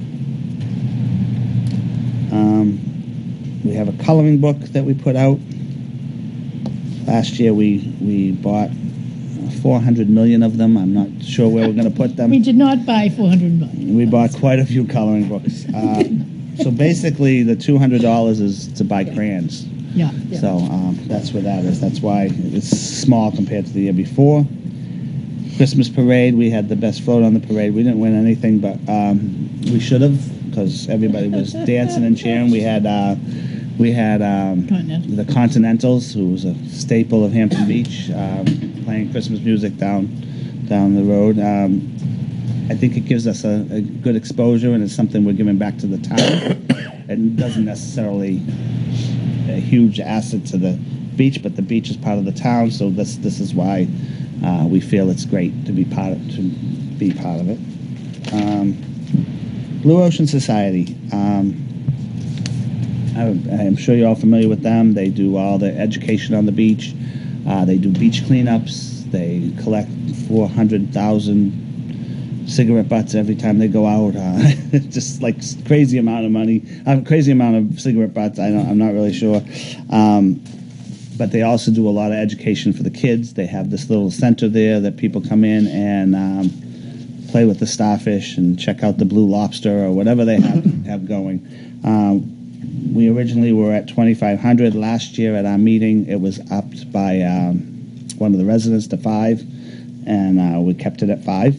Um, we have a coloring book that we put out. Last year we we bought four hundred million of them. I'm not sure where we're going to put them. We did not buy four hundred million. We bought quite a few coloring books. Uh, so basically, the two hundred dollars is to buy crayons. Yeah. So um, that's where that is. That's why it's small compared to the year before. Christmas parade, we had the best float on the parade. We didn't win anything, but um, we should have because everybody was dancing and cheering. We had uh, we had um, Continental. the Continentals, who was a staple of Hampton Beach, um, playing Christmas music down down the road. Um, I think it gives us a, a good exposure, and it's something we're giving back to the town. It doesn't necessarily a huge asset to the beach, but the beach is part of the town, so this this is why uh, we feel it's great to be part of, to be part of it. Um, Blue Ocean Society. Um, I, I'm sure you're all familiar with them. They do all the education on the beach. Uh, they do beach cleanups. They collect four hundred thousand cigarette butts every time they go out. Uh, just like crazy amount of money. A crazy amount of cigarette butts. I don't, I'm not really sure. Um, but they also do a lot of education for the kids. They have this little center there that people come in and um, play with the starfish and check out the blue lobster or whatever they have, have going. Um, we originally were at twenty-five hundred. Last year at our meeting, it was upped by um, one of the residents to five, and uh, we kept it at five.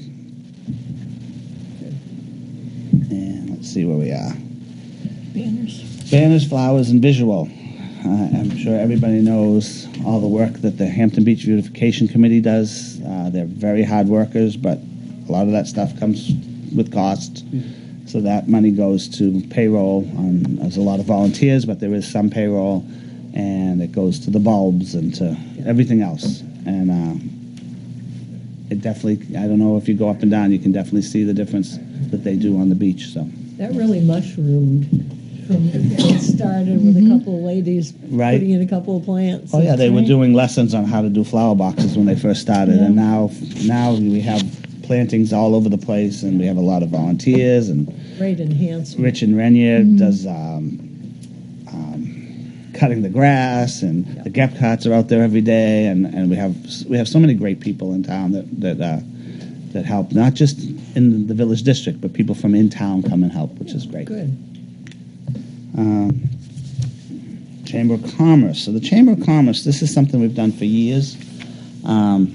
And let's see where we are. Banners. Banners, flowers, and visual. Uh, I'm sure everybody knows all the work that the Hampton Beach Beautification Committee does. Uh, they're very hard workers, but a lot of that stuff comes with cost. So that money goes to payroll. On, there's a lot of volunteers, but there is some payroll, and it goes to the bulbs and to everything else. And uh, it definitely, I don't know if you go up and down, you can definitely see the difference that they do on the beach. So That really mushroomed from it started with a couple of ladies Right. putting in a couple of plants. Oh yeah, they were right. doing lessons on how to do flower boxes when they first started, Yeah. and now now we have plantings all over the place, and we have a lot of volunteers. And Great enhancement. Rich and Renier does um, um, cutting the grass, and the Gepcots are out there every day, and, and we have we have so many great people in town that that uh, that help, not just in the village district, but people from in town come and help, which is great. Good. Um, Chamber of Commerce. So the Chamber of Commerce, this is something we've done for years. Um,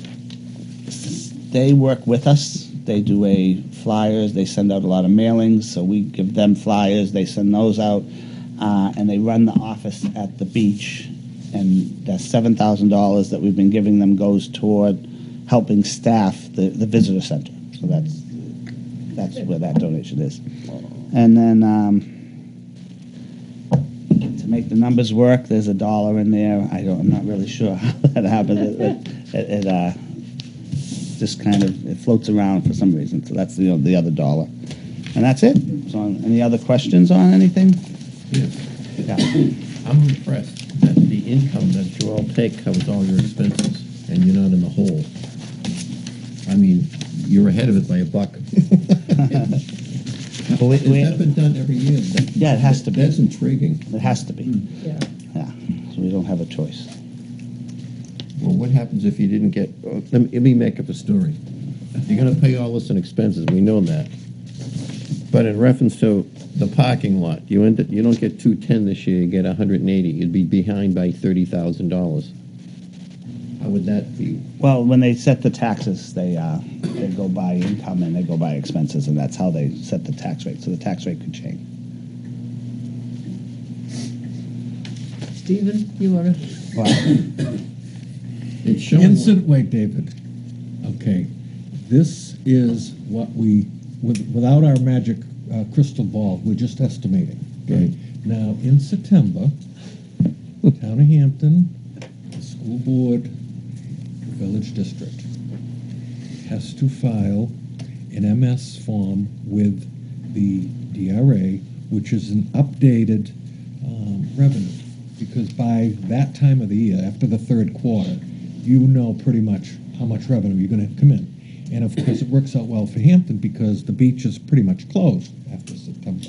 they work with us. They do a flyers. They send out a lot of mailings, so we give them flyers. They send those out, uh, and they run the office at the beach. And that seven thousand dollars that we've been giving them goes toward helping staff the, the visitor center. So that's that's where that donation is. And then um, to make the numbers work, there's a dollar in there. I don't, I'm not really sure how that happens. It, it, it, it uh, just kind of it floats around for some reason. So that's the the other dollar, and that's it. So, any other questions on anything? Yeah. Yeah. I'm impressed that the income that you all take covers all your expenses, and you're not in the hole. I mean, you're ahead of it by a buck. Well, we- Has we- that been done every year? That- Yeah, it has to be. That's intriguing. It has to be. Yeah. Yeah. So we don't have a choice. Well, what happens if you didn't get, uh, let me, let me make up a story. You're gonna pay all this in expenses, we know that. But in reference to the parking lot, you end up, you don't get two ten this year, you get a hundred and eighty, you'd be behind by thirty thousand dollars. How would that be? Well, when they set the taxes, they uh, they go by income and they go by expenses, and that's how they set the tax rate. So the tax rate could change. Stephen, you want to? It's showing. Instant, wait, David. Okay, this is what we, with, without our magic uh, crystal ball, we're just estimating. Okay. Now, in September, Town of Hampton, the school board, the village district has to file an M S form with the D R A, which is an updated um, revenue. Because by that time of the year, after the third quarter, you know pretty much how much revenue you're going to come in. And of course, it works out well for Hampton because the beach is pretty much closed after September.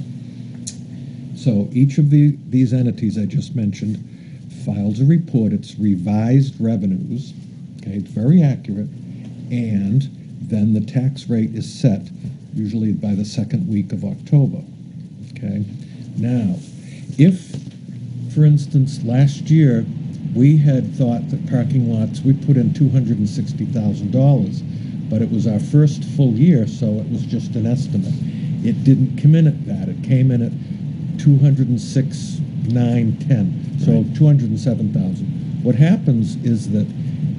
So each of the these entities I just mentioned files a report. It's revised revenues. Okay, it's very accurate. And then the tax rate is set, usually by the second week of October. Okay, now, if for instance, last year, we had thought that parking lots, we put in two hundred sixty thousand dollars, but it was our first full year, so it was just an estimate. It didn't come in at that. It came in at two hundred six, nine, ten, so two hundred seven thousand. What happens is that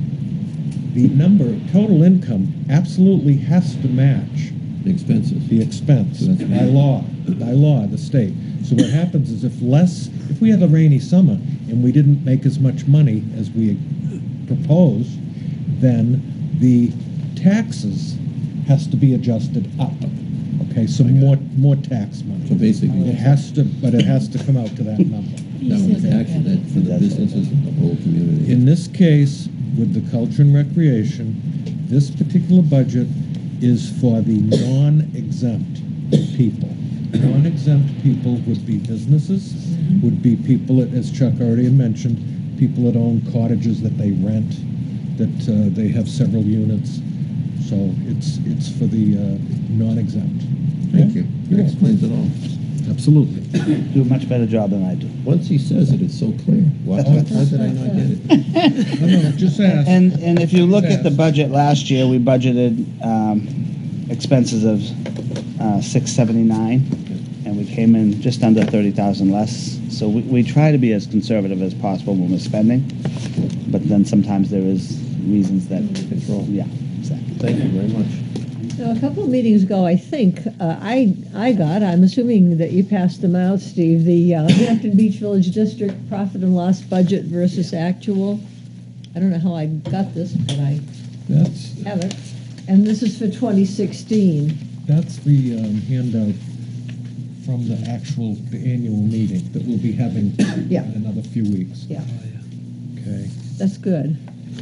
the number, total income, absolutely has to match The expenses. the expense So that's- by law, by law, the state. So what happens is if less, if we have a rainy summer and we didn't make as much money as we proposed, then the taxes has to be adjusted up. Okay, so more, more tax money. So basically- It has to, but it has to come out to that number. That would be actually that for the businesses of the whole community. In this case, with the culture and recreation, this particular budget is for the non-exempt people. Non-exempt people would be businesses, would be people, that, as Chuck already had mentioned, people that own cottages that they rent, that uh, they have several units. So it's it's for the uh, non-exempt. Thank you. That explains it all. Absolutely. Do a much better job than I do. Once he says it, it's so clear. Why, how did I not get it? No, no, just ask. And and if you look at the budget last year, we budgeted um, expenses of uh, six seventy nine, and we came in just under thirty thousand less. So we, we try to be as conservative as possible when we're spending, but then sometimes there is reasons that Control. Yeah, exactly. Thank you very much. Now, a couple of meetings ago, I think, uh, I, I got, I'm assuming that you passed them out, Steve, the uh, Hampton Beach Village District profit and loss budget versus actual. I don't know how I got this, but I That's have it. And this is for twenty sixteen. That's the um, handout from the actual, the annual meeting that we'll be having Yeah. in another few weeks. Yeah, Okay. that's good.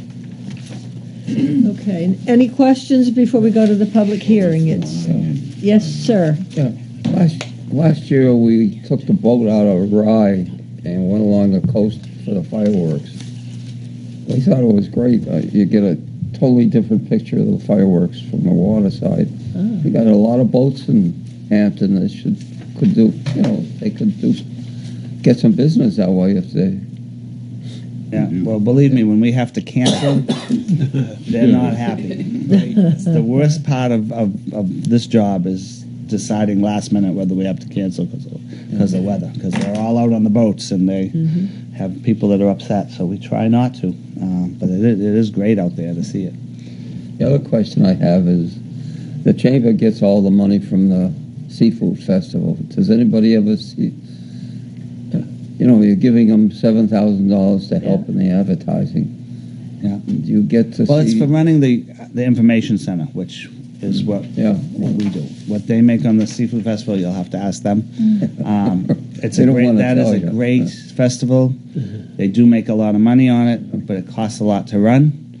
Okay, any questions before we go to the public hearing? It's, yes, sir. Yeah, last, last year we took the boat out of Rye and went along the coast for the fireworks. We thought it was great. Uh, you get a totally different picture of the fireworks from the water side. Oh. We got a lot of boats in Hampton that should, could do, you know, they could do, get some business that way if they, Yeah, well, believe me, when we have to cancel, they're not happy. It's the worst part of, of, of this job is deciding last minute whether we have to cancel because of, because of weather, because they're all out on the boats and they have people that are upset, so we try not to. Uh, but it, is- it is great out there to see it. The other question I have is, the chamber gets all the money from the seafood festival. Does anybody ever see, you know, you're giving them seven thousand dollars to help in the advertising. Yeah. Do you get to Well, see? it's for running the the information center, which is what Yeah. what we do. What they make on the seafood festival, you'll have to ask them. Um, it's They a don't great. wanna That is tell a you. great festival. They do make a lot of money on it, but it costs a lot to run.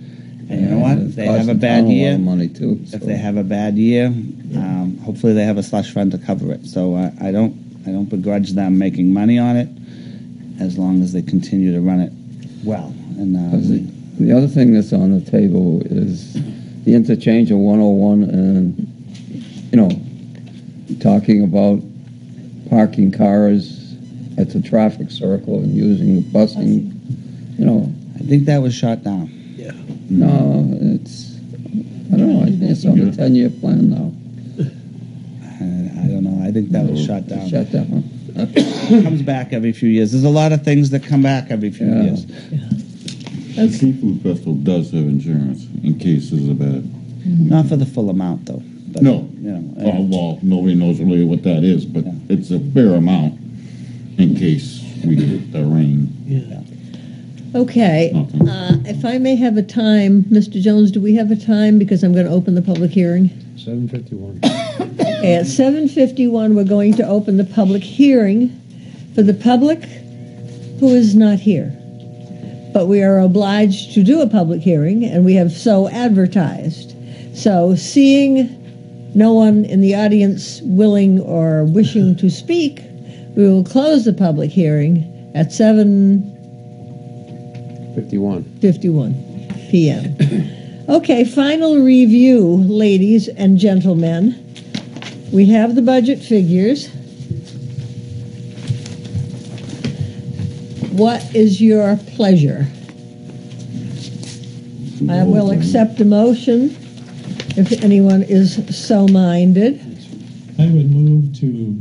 And you know what? It's If they have costing a town bad lot year, of money too. if so. they have a bad year, um, hopefully they have a slush fund to cover it. So uh, I don't, I don't begrudge them making money on it, as long as they continue to run it well. And uh, Because the, the other thing that's on the table is the interchange of one oh one and, you know, talking about parking cars at the traffic circle and using busing, you know. I think that was shot down. No, it's, I don't know, I think it's on the ten-year plan now. I, I don't know. I think that was shot down. Shut down. It comes back every few years. There's a lot of things that come back every few Yeah. years. The Seafood Festival does have insurance in case there's a bad. Not for the full amount, though. But, No. You know, Oh, well, nobody knows really what that is, but Yeah. it's a fair amount in case we get the rain. Okay, Okay. uh, if I may have a time, Mister Jones, do we have a time? Because I'm going to open the public hearing. seven fifty-one. Okay, at seven fifty-one, we're going to open the public hearing for the public who is not here. But we are obliged to do a public hearing, and we have so advertised. So seeing no one in the audience willing or wishing to speak, we will close the public hearing at seven fifty-one. fifty-one p m Okay, final review, ladies and gentlemen. We have the budget figures. What is your pleasure? I will accept a motion if anyone is so minded. I would move to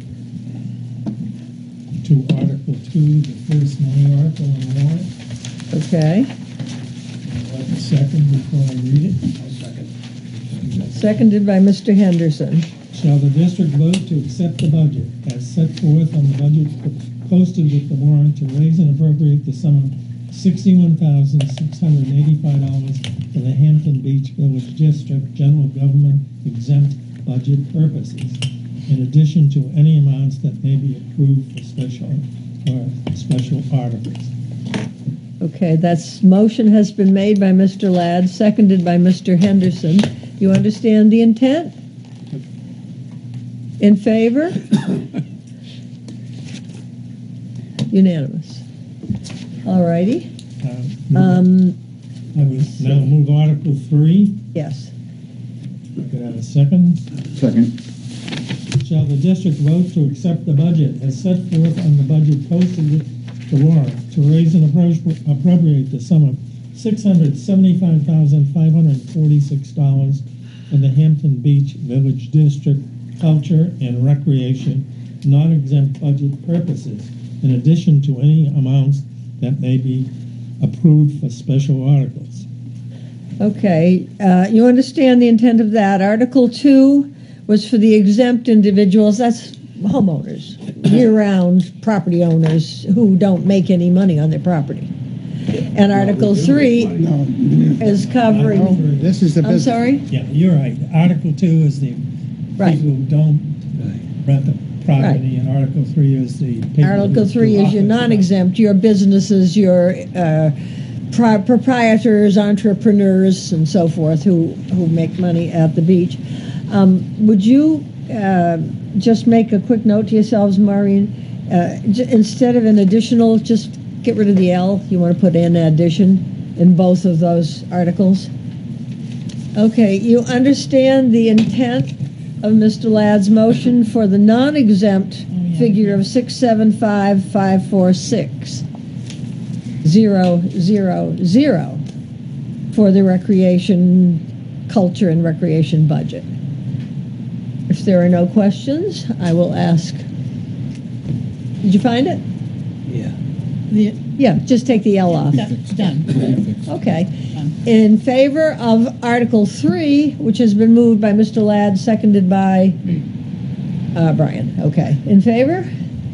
to Article Two, the first money article on the warrant. Okay, I'd like a second before I read it. seconded by Mister Henderson. Shall the district vote to accept the budget as set forth on the budget posted with the warrant to raise and appropriate the sum of sixty-one thousand six hundred eighty-five dollars for the Hampton Beach Village District General Government exempt budget purposes, in addition to any amounts that may be approved for special or special articles. Okay, that's, motion has been made by Mister Ladd, seconded by Mister Henderson. You understand the intent? In favor? Unanimous. All righty. Uh, Um, I would now move Article Three. yes. Could I have a second? Second. Shall the district vote to accept the budget as set forth on the budget posted with the warrant to raise and appro- appropriate the sum of six hundred seventy-five thousand five hundred forty-six dollars for the Hampton Beach Village District Culture and Recreation non-exempt budget purposes, in addition to any amounts that may be approved for special articles. Okay, uh, you understand the intent of that. Article two was for the exempt individuals, that's homeowners, year-round property owners who don't make any money on their property. And Article three No, is covering, this is the I'm business. sorry? Yeah, you're right. Article two is the Right. people who don't rent the property, and Article three is the people who Article three do is your office non-exempt, your businesses, your uh, pri- proprietors, entrepreneurs, and so forth who, who make money at the beach. Um, Would you uh, just make a quick note to yourselves, Maureen? Uh, j- Instead of an additional, just get rid of the L. You want to put in addition in both of those articles? Okay, you understand the intent of Mister Ladd's motion for the non-exempt figure of six seven five five four six zero zero zero for the recreation, culture and recreation budget. If there are no questions, I will ask. Did you find it? The- Yeah, just take the L off. That's done. Okay. In favor of Article three, which has been moved by Mister Ladd, seconded by uh, Brian. Okay. In favor?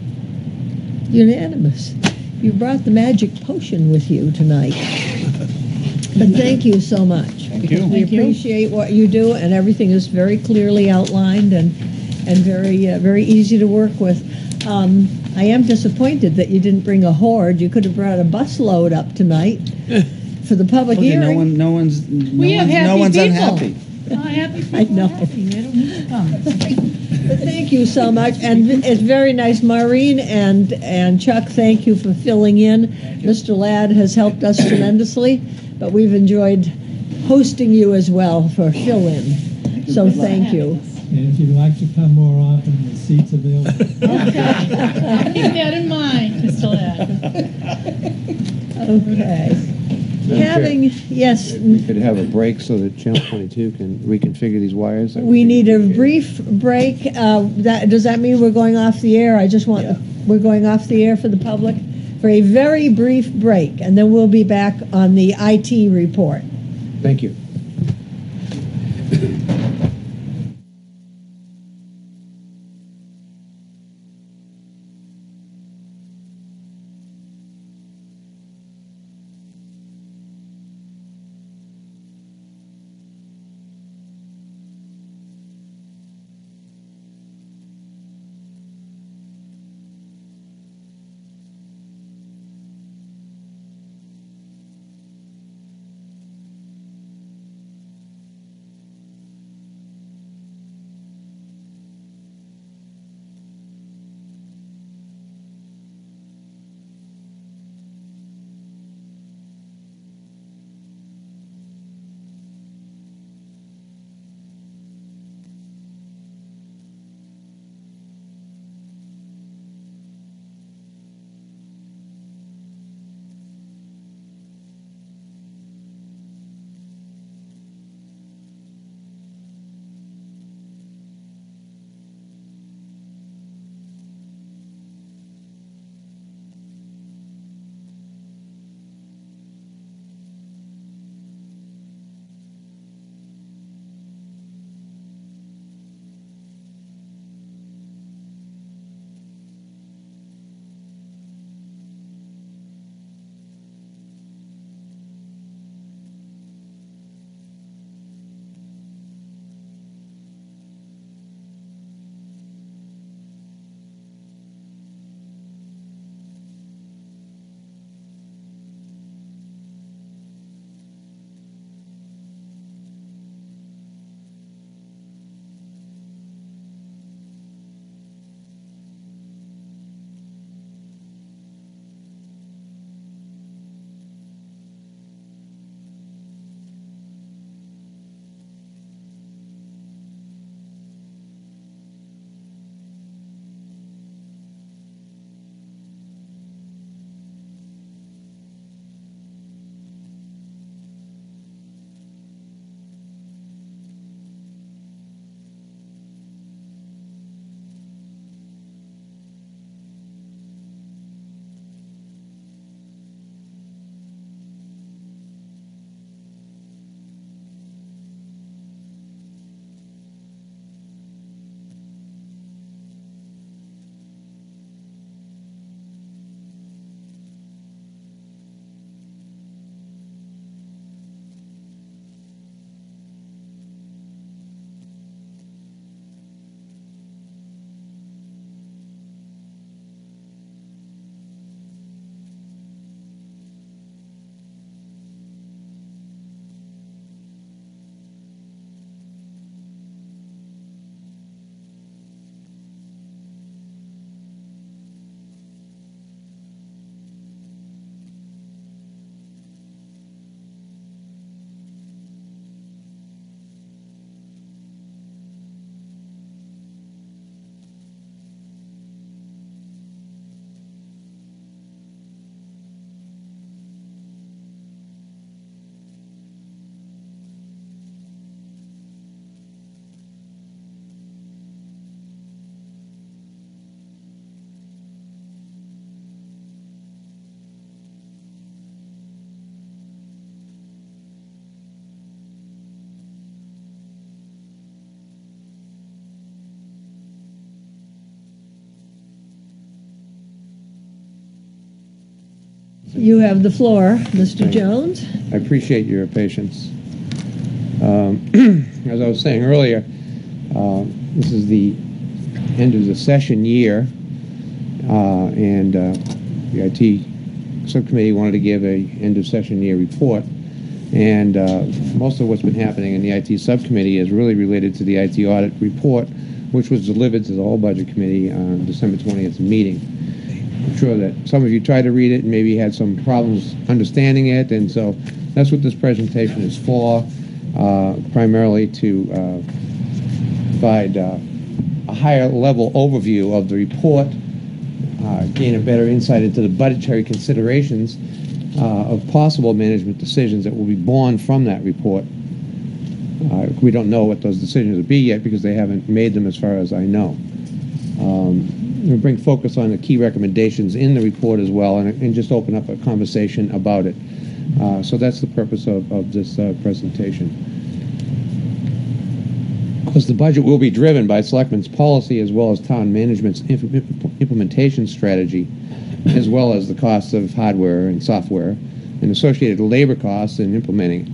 Unanimous. You brought the magic potion with you tonight. But thank you so much. Thank because you. We Thank you. appreciate what you do, and everything is very clearly outlined and and very uh, very easy to work with. Um, I am disappointed that you didn't bring a horde. You could have brought a busload up tonight. for the public Okay, no hearing. one, no one's, no We have one's, no happy one's people. unhappy. Oh, happy people I know. are happy. They don't need to come. But thank you so much, and it's very nice. Maureen and and Chuck, thank you for filling in. Mister Ladd has helped us tremendously, but we've enjoyed hosting you as well for fill-in. So thank you. And if you'd like to come more often, the seat's available. Okay. I'll keep that in mind, Mister Ladd. Okay. Having, yes, We could have a break so that Channel twenty-two can reconfigure these wires. That would we be need a appreciated. brief break. Uh, that, does that mean we're going off the air? I just want, we're going off the air for the public for a very brief break, and then we'll be back on the I T report. Thank you. You have the floor, Mister Jones. I appreciate your patience. Um, as I was saying earlier, uh, this is the end of the session year, uh, and uh, the I T subcommittee wanted to give a end of session year report, and uh, most of what's been happening in the I T subcommittee is really related to the I T audit report, which was delivered to the whole budget committee on December twentieth meeting. I'm sure that some of you tried to read it and maybe had some problems understanding it, and so that's what this presentation is for, uh, primarily to uh, provide uh, a higher level overview of the report, uh, gain a better insight into the budgetary considerations uh, of possible management decisions that will be born from that report. Uh, we don't know what those decisions will be yet because they haven't made them as far as I know. Um, we bring focus on the key recommendations in the report as well, and, and just open up a conversation about it. Uh, so that's the purpose of, of this uh, presentation. Because the budget will be driven by Selectmen's policy as well as town management's imp implementation strategy, as well as the costs of hardware and software and associated labor costs in implementing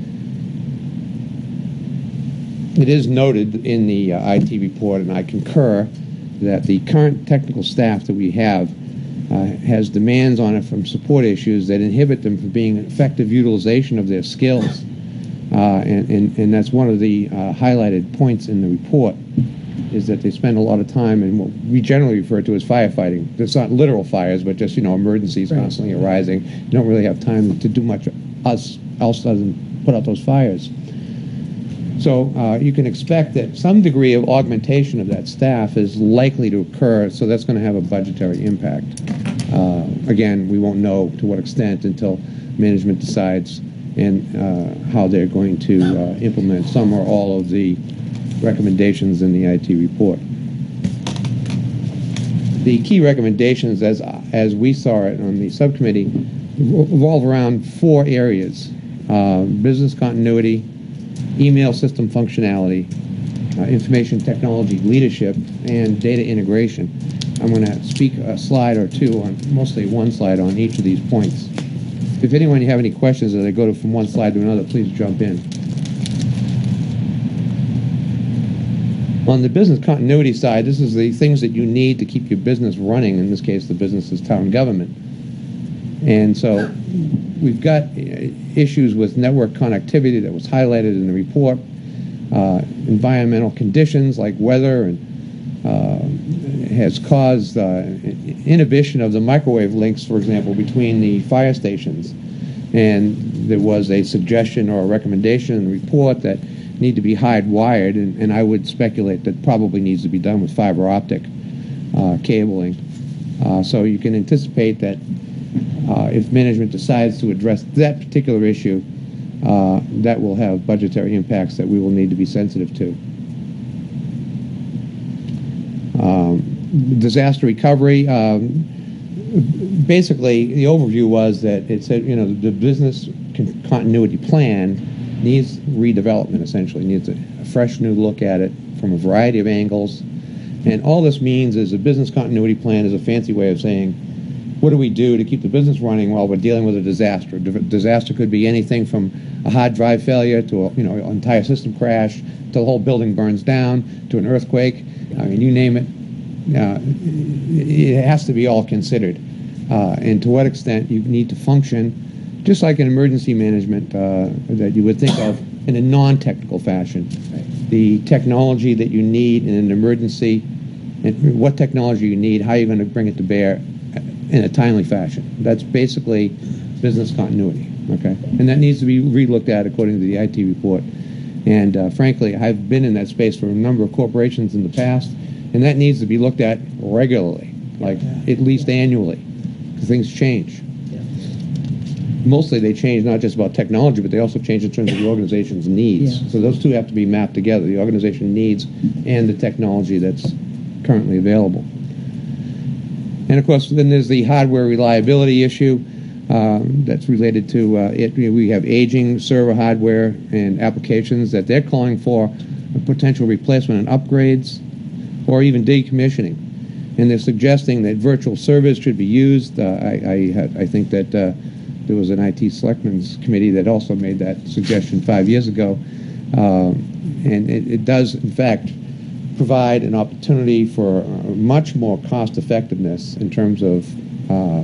it. It is noted in the uh, I T report, and I concur, that the current technical staff that we have uh, has demands on it from support issues that inhibit them from being effective utilization of their skills. Uh, and, and, and that's one of the uh, highlighted points in the report, is that they spend a lot of time in what we generally refer to as firefighting. It's not literal fires, but just, you know, emergencies right. constantly arising. You don't really have time to do much else, else other than put out those fires. So uh, you can expect that some degree of augmentation of that staff is likely to occur, so that's going to have a budgetary impact. Uh, again, we won't know to what extent until management decides and uh, how they're going to uh, implement some or all of the recommendations in the I T report. The key recommendations, as, as we saw it on the subcommittee, revolve around four areas: uh, business continuity, email system functionality, uh, information technology leadership, and data integration. I'm going to speak a slide or two, on mostly one slide on each of these points. If anyone you have any questions as I go to, from one slide to another, please jump in. On the business continuity side, this is the things that you need to keep your business running. In this case, the business is town government. And so we've got issues with network connectivity that was highlighted in the report, uh, environmental conditions like weather, and uh, has caused uh, inhibition of the microwave links, for example, between the fire stations. And there was a suggestion or a recommendation in the report that need to be hardwired, and, and I would speculate that probably needs to be done with fiber optic uh, cabling. Uh, so you can anticipate that Uh, if management decides to address that particular issue, uh, that will have budgetary impacts that we will need to be sensitive to. Um, disaster recovery, um, basically the overview was that it said, you know, the business con continuity plan needs redevelopment, essentially, needs a, a fresh new look at it from a variety of angles. And all this means is a business continuity plan is a fancy way of saying, what do we do to keep the business running while we're dealing with a disaster? D disaster could be anything from a hard drive failure to a, you know, an entire system crash, to the whole building burns down, to an earthquake. I mean, you name it. Uh, it has to be all considered. Uh, and to what extent you need to function just like an emergency management uh, that you would think of in a non-technical fashion. Right. The technology that you need in an emergency, and what technology you need, how you're going to bring it to bear in a timely fashion. That's basically business continuity, okay? And that needs to be re-looked at according to the I T report. And uh, frankly, I've been in that space for a number of corporations in the past, and that needs to be looked at regularly, like yeah. at least annually, because things change. Yeah. Mostly they change not just about technology, but they also change in terms of the organization's needs. Yeah. So those two have to be mapped together, the organization needs and the technology that's currently available. And of course, then there's the hardware reliability issue um, that's related to uh, it. We have aging server hardware and applications that they're calling for a potential replacement and upgrades, or even decommissioning. And they're suggesting that virtual servers should be used. Uh, I, I, I think that uh, there was an I T Selectmen's committee that also made that suggestion five years ago. Uh, and it, it does, in fact, provide an opportunity for uh, much more cost effectiveness in terms of uh,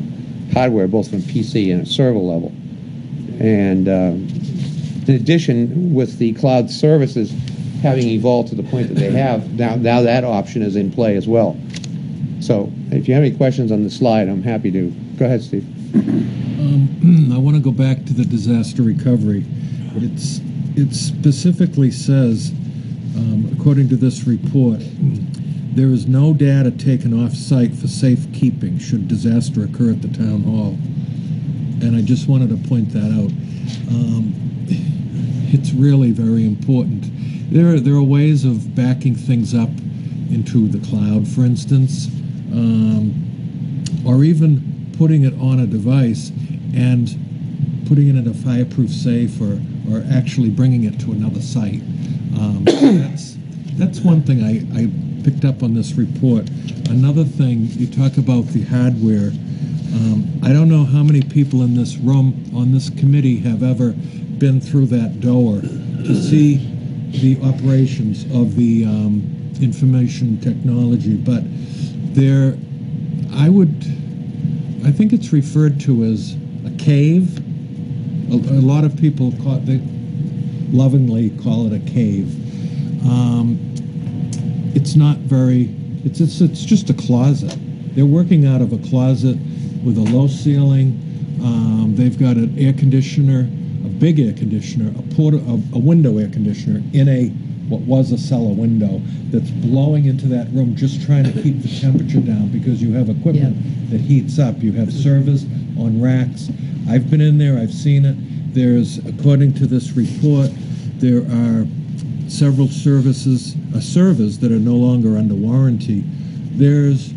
hardware, both from P C and server level. And um, in addition, with the cloud services having evolved to the point that they have, now, now that option is in play as well. So if you have any questions on the slide, I'm happy to. Go ahead, Steve. Um, I want to go back to the disaster recovery. It's, it specifically says, um, according to this report, there is no data taken off-site for safekeeping should disaster occur at the town hall. And I just wanted to point that out. Um, it's really very important. There are, there are ways of backing things up into the cloud, for instance, um, or even putting it on a device and putting it in a fireproof safe, or, or actually bringing it to another site. Um, that's, that's one thing I, I picked up on this report. Another thing, you talk about the hardware. Um, I don't know how many people in this room, on this committee, have ever been through that door to see the operations of the um, information technology, but there, I would, I think it's referred to as a cave. A, a lot of people call it, they lovingly call it a cave. Um, it's not very, it's, it's, it's just a closet. They're working out of a closet with a low ceiling. Um, they've got an air conditioner, a big air conditioner, a, porta, a, a window air conditioner in a, what was a cellar window, that's blowing into that room, just trying to keep the temperature down, because you have equipment yeah. that heats up. You have servers on racks. I've been in there, I've seen it. There's, according to this report, there are several services, uh, servers that are no longer under warranty. There's,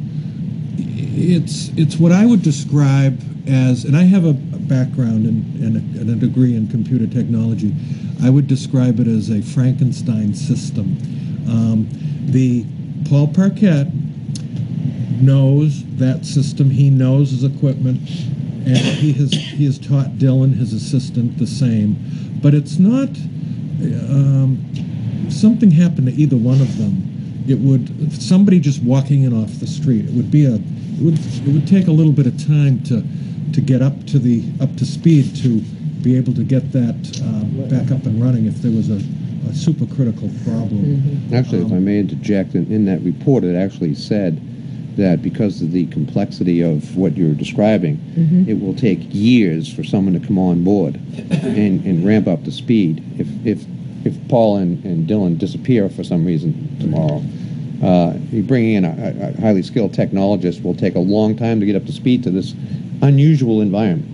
it's, it's what I would describe as, and I have a, a background in, in a, and a degree in computer technology, I would describe it as a Frankenstein system. Um, the Paul Parquet knows that system. He knows his equipment, and he has he has taught Dylan, his assistant, the same. But it's not um, if something happened to either one of them. It would, if somebody just walking in off the street. It would be a it would it would take a little bit of time to to get up to the up to speed to be able to get that um, back up and running if there was a, a supercritical problem. Mm-hmm. Actually, um, if I may interject, in, in that report it actually said that because of the complexity of what you're describing, mm-hmm. it will take years for someone to come on board and, and ramp up to speed. If if if Paul and, and Dylan disappear for some reason tomorrow, uh, bringing in a, a highly skilled technologist will take a long time to get up to speed to this unusual environment.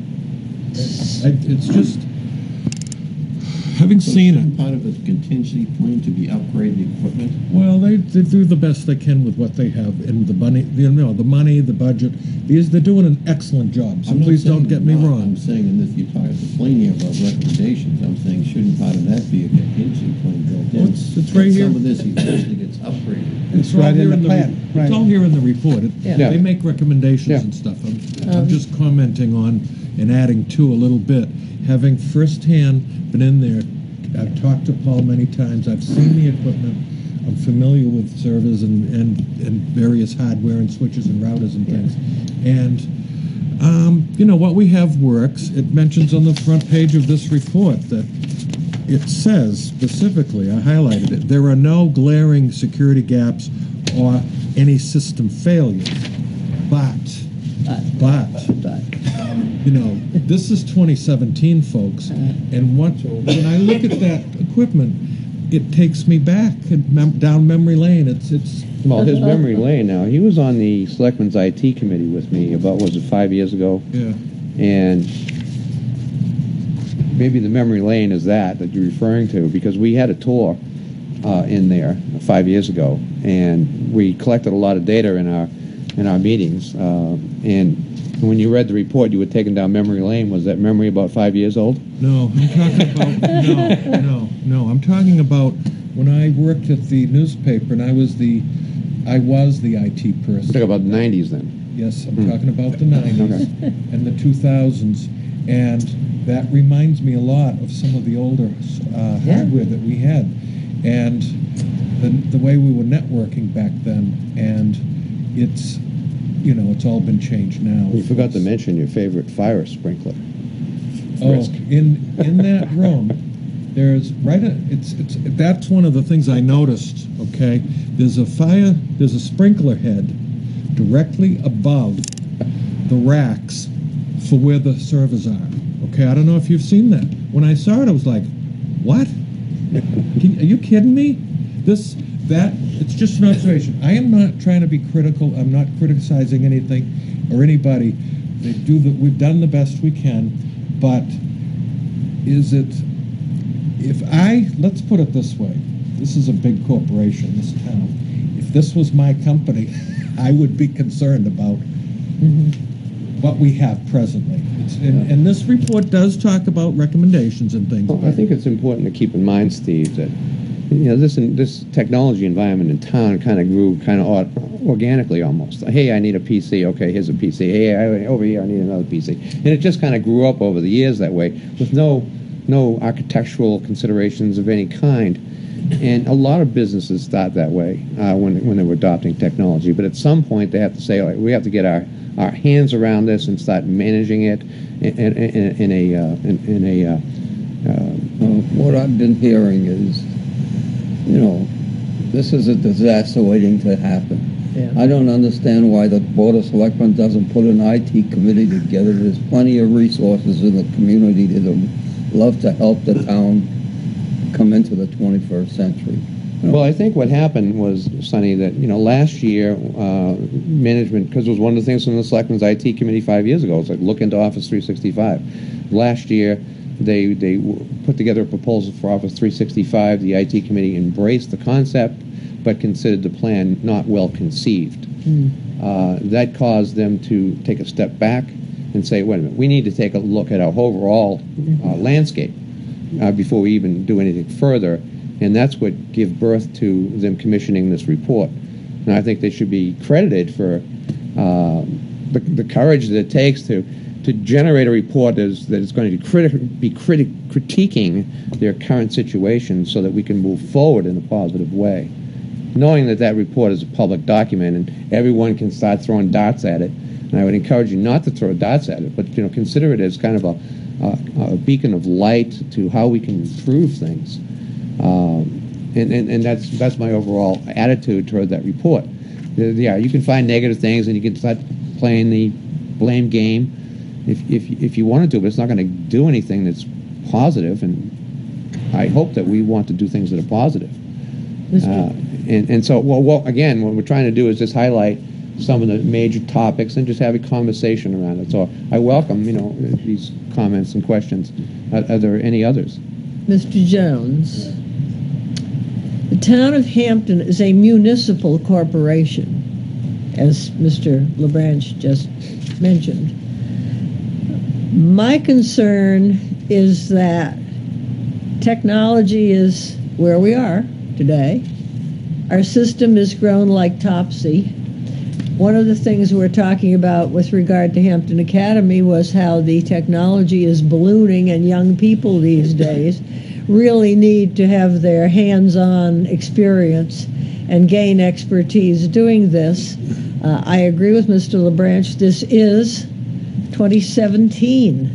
It's just, having so seen it. Part of a contingency plan to be upgrade the equipment. Well, they, they do the best they can with what they have, and the money, you know, the money, the budget. These they're doing an excellent job. So I'm please don't get me not. wrong. I'm saying in this, you talk plainly about recommendations. I'm saying shouldn't part of that be a contingency plan built in? Well, it's, it's right here. Some of this eventually gets upgraded. It's, it's right in the plan. Re- right. It's all here in the report. It, yeah. They make recommendations yeah. and stuff. I'm, Um, I'm just commenting on and adding to a little bit. Having firsthand been in there, I've talked to Paul many times. I've seen the equipment. I'm familiar with servers and, and, and various hardware and switches and routers and things. And, um, you know, what we have works. It mentions on the front page of this report that it says specifically, I highlighted it, there are no glaring security gaps or any system failures. But, but, but. you know, this is twenty seventeen, folks, and what, when I look at that equipment, it takes me back mem- down memory lane. It's it's. Well, his memory lane now. He was on the Selectmen's I T committee with me about, was it five years ago? Yeah. And maybe the memory lane is that that you're referring to, because we had a tour uh, in there five years ago, and we collected a lot of data in our in our meetings. Uh, and when you read the report, you were taking down memory lane. Was that memory about five years old? No, I'm talking about no, no, no. I'm talking about when I worked at the newspaper, and I was the I was the I T person. We're talking about the nineties then. Yes, I'm Hmm. talking about the nineties Okay. and the two thousands, and that reminds me a lot of some of the older uh, Yeah. hardware that we had, and the, the way we were networking back then. And it's you know, it's all been changed now. You forgot to mention your favorite fire sprinkler. Oh, Risk. in in that room, there's right. A, it's it's that's one of the things I noticed. Okay, there's a fire. There's a sprinkler head directly above the racks for where the servers are. Okay, I don't know if you've seen that. When I saw it, I was like, "What? Can, are you kidding me?" This that it's just an observation. I am not trying to be critical. I'm not criticizing anything or anybody. They do the, we've done the best we can, but is it? If I let's put it this way, this is a big corporation, this town. If this was my company, I would be concerned about mm-hmm. what we have presently. It's, and, and this report does talk about recommendations and things. Well, I think it's important to keep in mind, Steve, that you know this this technology environment in town kind of grew kind of organically almost. Hey, I need a P C. Okay, here's a P C. Hey, I, over here I need another P C. And it just kind of grew up over the years that way, with no no architectural considerations of any kind. And a lot of businesses start that way uh, when when they were adopting technology. But at some point, they have to say, all right, we have to get our our hands around this and start managing it in, in, in, in a uh, in, in a. Uh, uh, Uh, what I've been hearing is, you know, this is a disaster waiting to happen. Yeah. I don't understand why the Board of Selectmen doesn't put an I T committee together. There's plenty of resources in the community that would love to help the town come into the twenty-first century. You know, Well, I think what happened was, Sonny, that, you know, last year, uh, management, because it was one of the things from the Selectmen's I T committee five years ago, it's like, look into Office three sixty-five. Last year, they they w- put together a proposal for Office three sixty-five. The I T committee embraced the concept, but considered the plan not well conceived. Mm. Uh, that caused them to take a step back and say, wait a minute, we need to take a look at our overall uh, landscape uh, before we even do anything further. And that's what gave birth to them commissioning this report. And I think they should be credited for uh, the, the courage that it takes to to generate a report that is, that is going to criti- be criti- critiquing their current situation so that we can move forward in a positive way. Knowing that that report is a public document and everyone can start throwing darts at it, and I would encourage you not to throw darts at it, but you know, consider it as kind of a, a, a beacon of light to how we can improve things. Um, and, and, and that's that's my overall attitude toward that report. Uh, Yeah, you can find negative things and you can start playing the blame game if if if you want to do, but it's not going to do anything that's positive. And I hope that we want to do things that are positive. Uh, and and so, well, well, again, what we're trying to do is just highlight some of the major topics and just have a conversation around it. So I welcome, you know, these comments and questions. Are, are there any others? Mister Jones, the town of Hampton is a municipal corporation, as Mister LaBranch just mentioned. My concern is that technology is where we are today. Our system has grown like Topsy. One of the things we're talking about with regard to Hampton Academy was how the technology is ballooning, and young people these days really need to have their hands-on experience and gain expertise doing this. Uh, I agree with Mister LaBranch. This is twenty seventeen.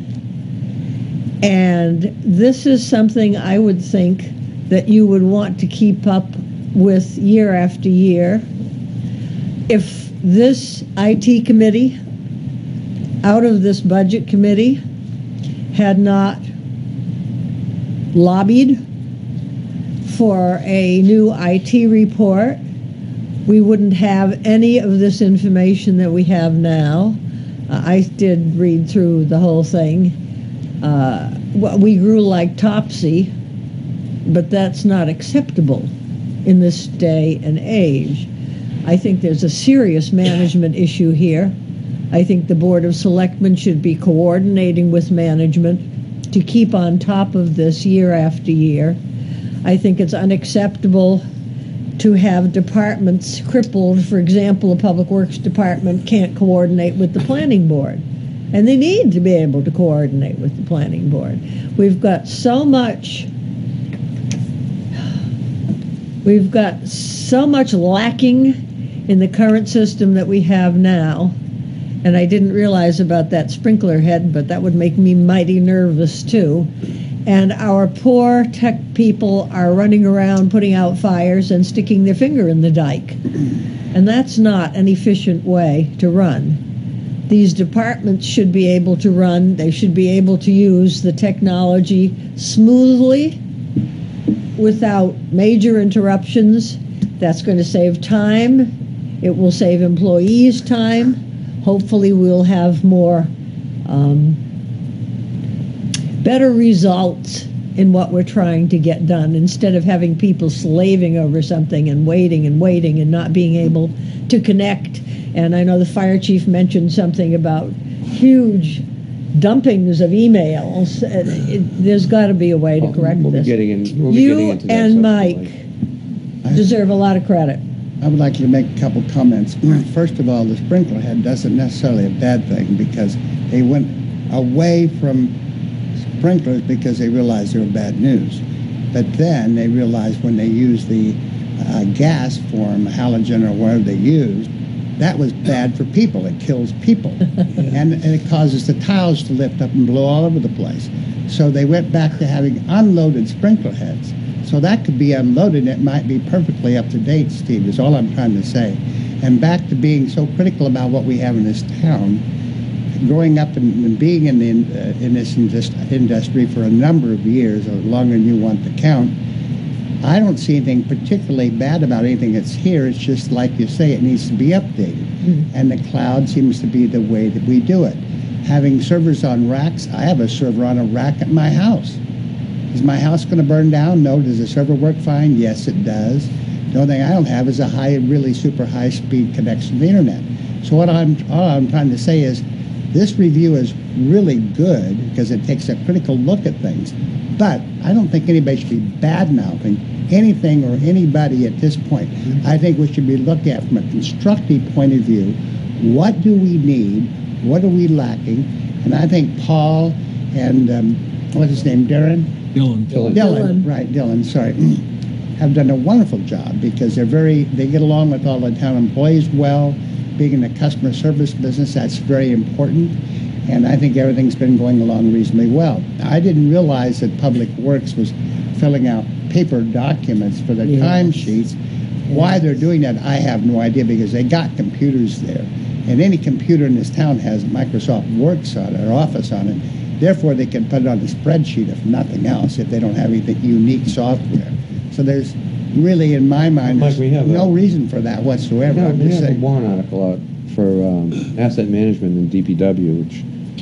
And this is something I would think that you would want to keep up with year after year. If this I T committee, out of this budget committee, had not lobbied for a new I T report, we wouldn't have any of this information that we have now. Uh, I did read through the whole thing. Uh, we grew like Topsy, but that's not acceptable in this day and age. I think there's a serious management issue here. I think the Board of Selectmen should be coordinating with management to keep on top of this year after year. I think it's unacceptable to have departments crippled. For example, the Public Works Department can't coordinate with the Planning Board. And they need to be able to coordinate with the Planning Board. We've got so much, we've got so much lacking in the current system that we have now, and I didn't realize about that sprinkler head, but that would make me mighty nervous too. And our poor tech people are running around putting out fires and sticking their finger in the dike. And that's not an efficient way to run. These departments should be able to run, they should be able to use the technology smoothly without major interruptions. That's going to save time. It will save employees time. Hopefully we'll have more um, better results in what we're trying to get done, instead of having people slaving over something and waiting and waiting and not being able to connect. And I know the fire chief mentioned something about huge dumpings of emails. Uh, it, there's got to be a way to correct we'll this. Be getting in, we'll be you getting into that and subsequently. Mike deserve a lot of credit. I would like to make a couple comments. First of all, the sprinkler head doesn't necessarily a bad thing, because they went away from sprinklers because they realized they were bad news. But then they realized when they used the uh, gas form, halogen or whatever they used, that was bad for people. It kills people. and, and it causes the tiles to lift up and blow all over the place. So they went back to having unloaded sprinkler heads. So that could be unloaded. It might be perfectly up to date, Steve, is all I'm trying to say. And back to being so critical about what we have in this town, growing up and, and being in, the, uh, in this industry for a number of years, or longer than you want to count, I don't see anything particularly bad about anything that's here. It's just like you say, it needs to be updated. Mm-hmm. And the cloud seems to be the way that we do it. Having servers on racks, I have a server on a rack at my house. Is my house going to burn down? No. Does the server work fine? Yes, it does. The only thing I don't have is a high, really super high-speed connection to the internet. So what I'm, all I'm trying to say is, this review is really good because it takes a critical look at things. But I don't think anybody should be bad-mouthing anything or anybody at this point. I think we should be looking at, from a constructive point of view, what do we need, what are we lacking? And I think Paul and, um, what's his name, Darren? Dylan. Dylan. Dylan, right, Dylan, sorry, have done a wonderful job, because they're very, they get along with all the town employees well. Being in the customer service business, that's very important. And I think everything's been going along reasonably well. I didn't realize that Public Works was filling out paper documents for their Yes. timesheets. Why they're doing that, I have no idea, because they got computers there. And any computer in this town has Microsoft Works on it, or Office on it. Therefore, they can put it on a spreadsheet, if nothing else, if they don't have anything unique software. So there's really, in my mind, Mike, there's we have no a- reason for that whatsoever. Yeah, I'm we just have a saying. warrant article out for um, asset management in D P W, which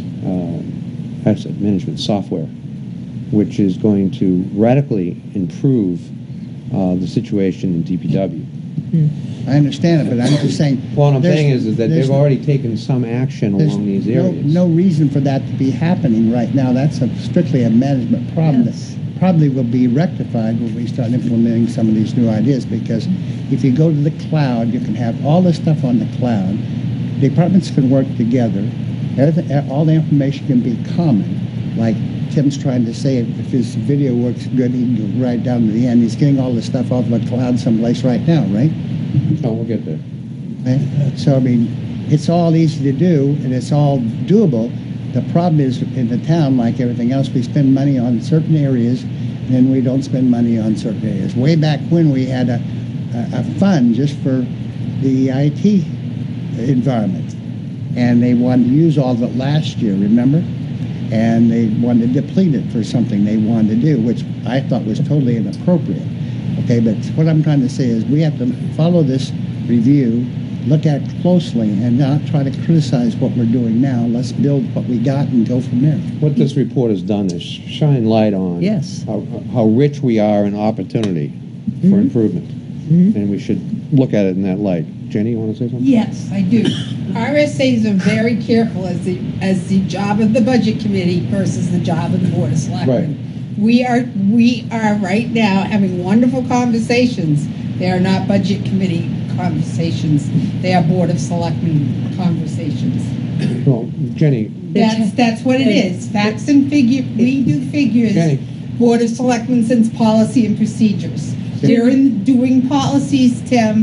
uh, asset management software, which is going to radically improve uh, the situation in D P W. I understand it, but I'm just saying. Well, what I'm there's- saying is, is that there's- they've already taken some action there's along these no, areas. no reason for that to be happening right now. That's a, strictly a management problem Yes. that probably will be rectified when we start implementing some of these new ideas, because if you go to the cloud, you can have all this stuff on the cloud. Departments can work together. Everything, all the information can be common. Like Tim's trying to say, if his video works good, he can go right down to the end. He's getting all this stuff off the cloud someplace right now, right? Oh, we'll get there. Okay? So, I mean, it's all easy to do, and it's all doable. The problem is, in the town, like everything else, we spend money on certain areas, and then we don't spend money on certain areas. Way back when, we had a, a, a fund just for the I T environment, and they wanted to use all of it last year, remember? And they wanted to deplete it for something they wanted to do, which I thought was totally inappropriate. Okay, but what I'm trying to say is we have to follow this review, look at it closely, and not try to criticize what we're doing now. Let's build what we got and go from there. What this report has done is shine light on Yes. how, how rich we are in opportunity for Mhm. improvement. Mhm. And we should look at it in that light. Jenny, you want to say something? Yes, I do. R S As are very careful as the, as the job of the Budget Committee versus the job of the Board of Selectmen. We are, we are right now having wonderful conversations. They are not Budget Committee conversations. They are Board of Selectmen conversations. Well, Jenny, That's, that's what it is. Facts and figure, we do figures. Jenny. Board of Selectmen sends policy and procedures. They're in doing policies, Tim,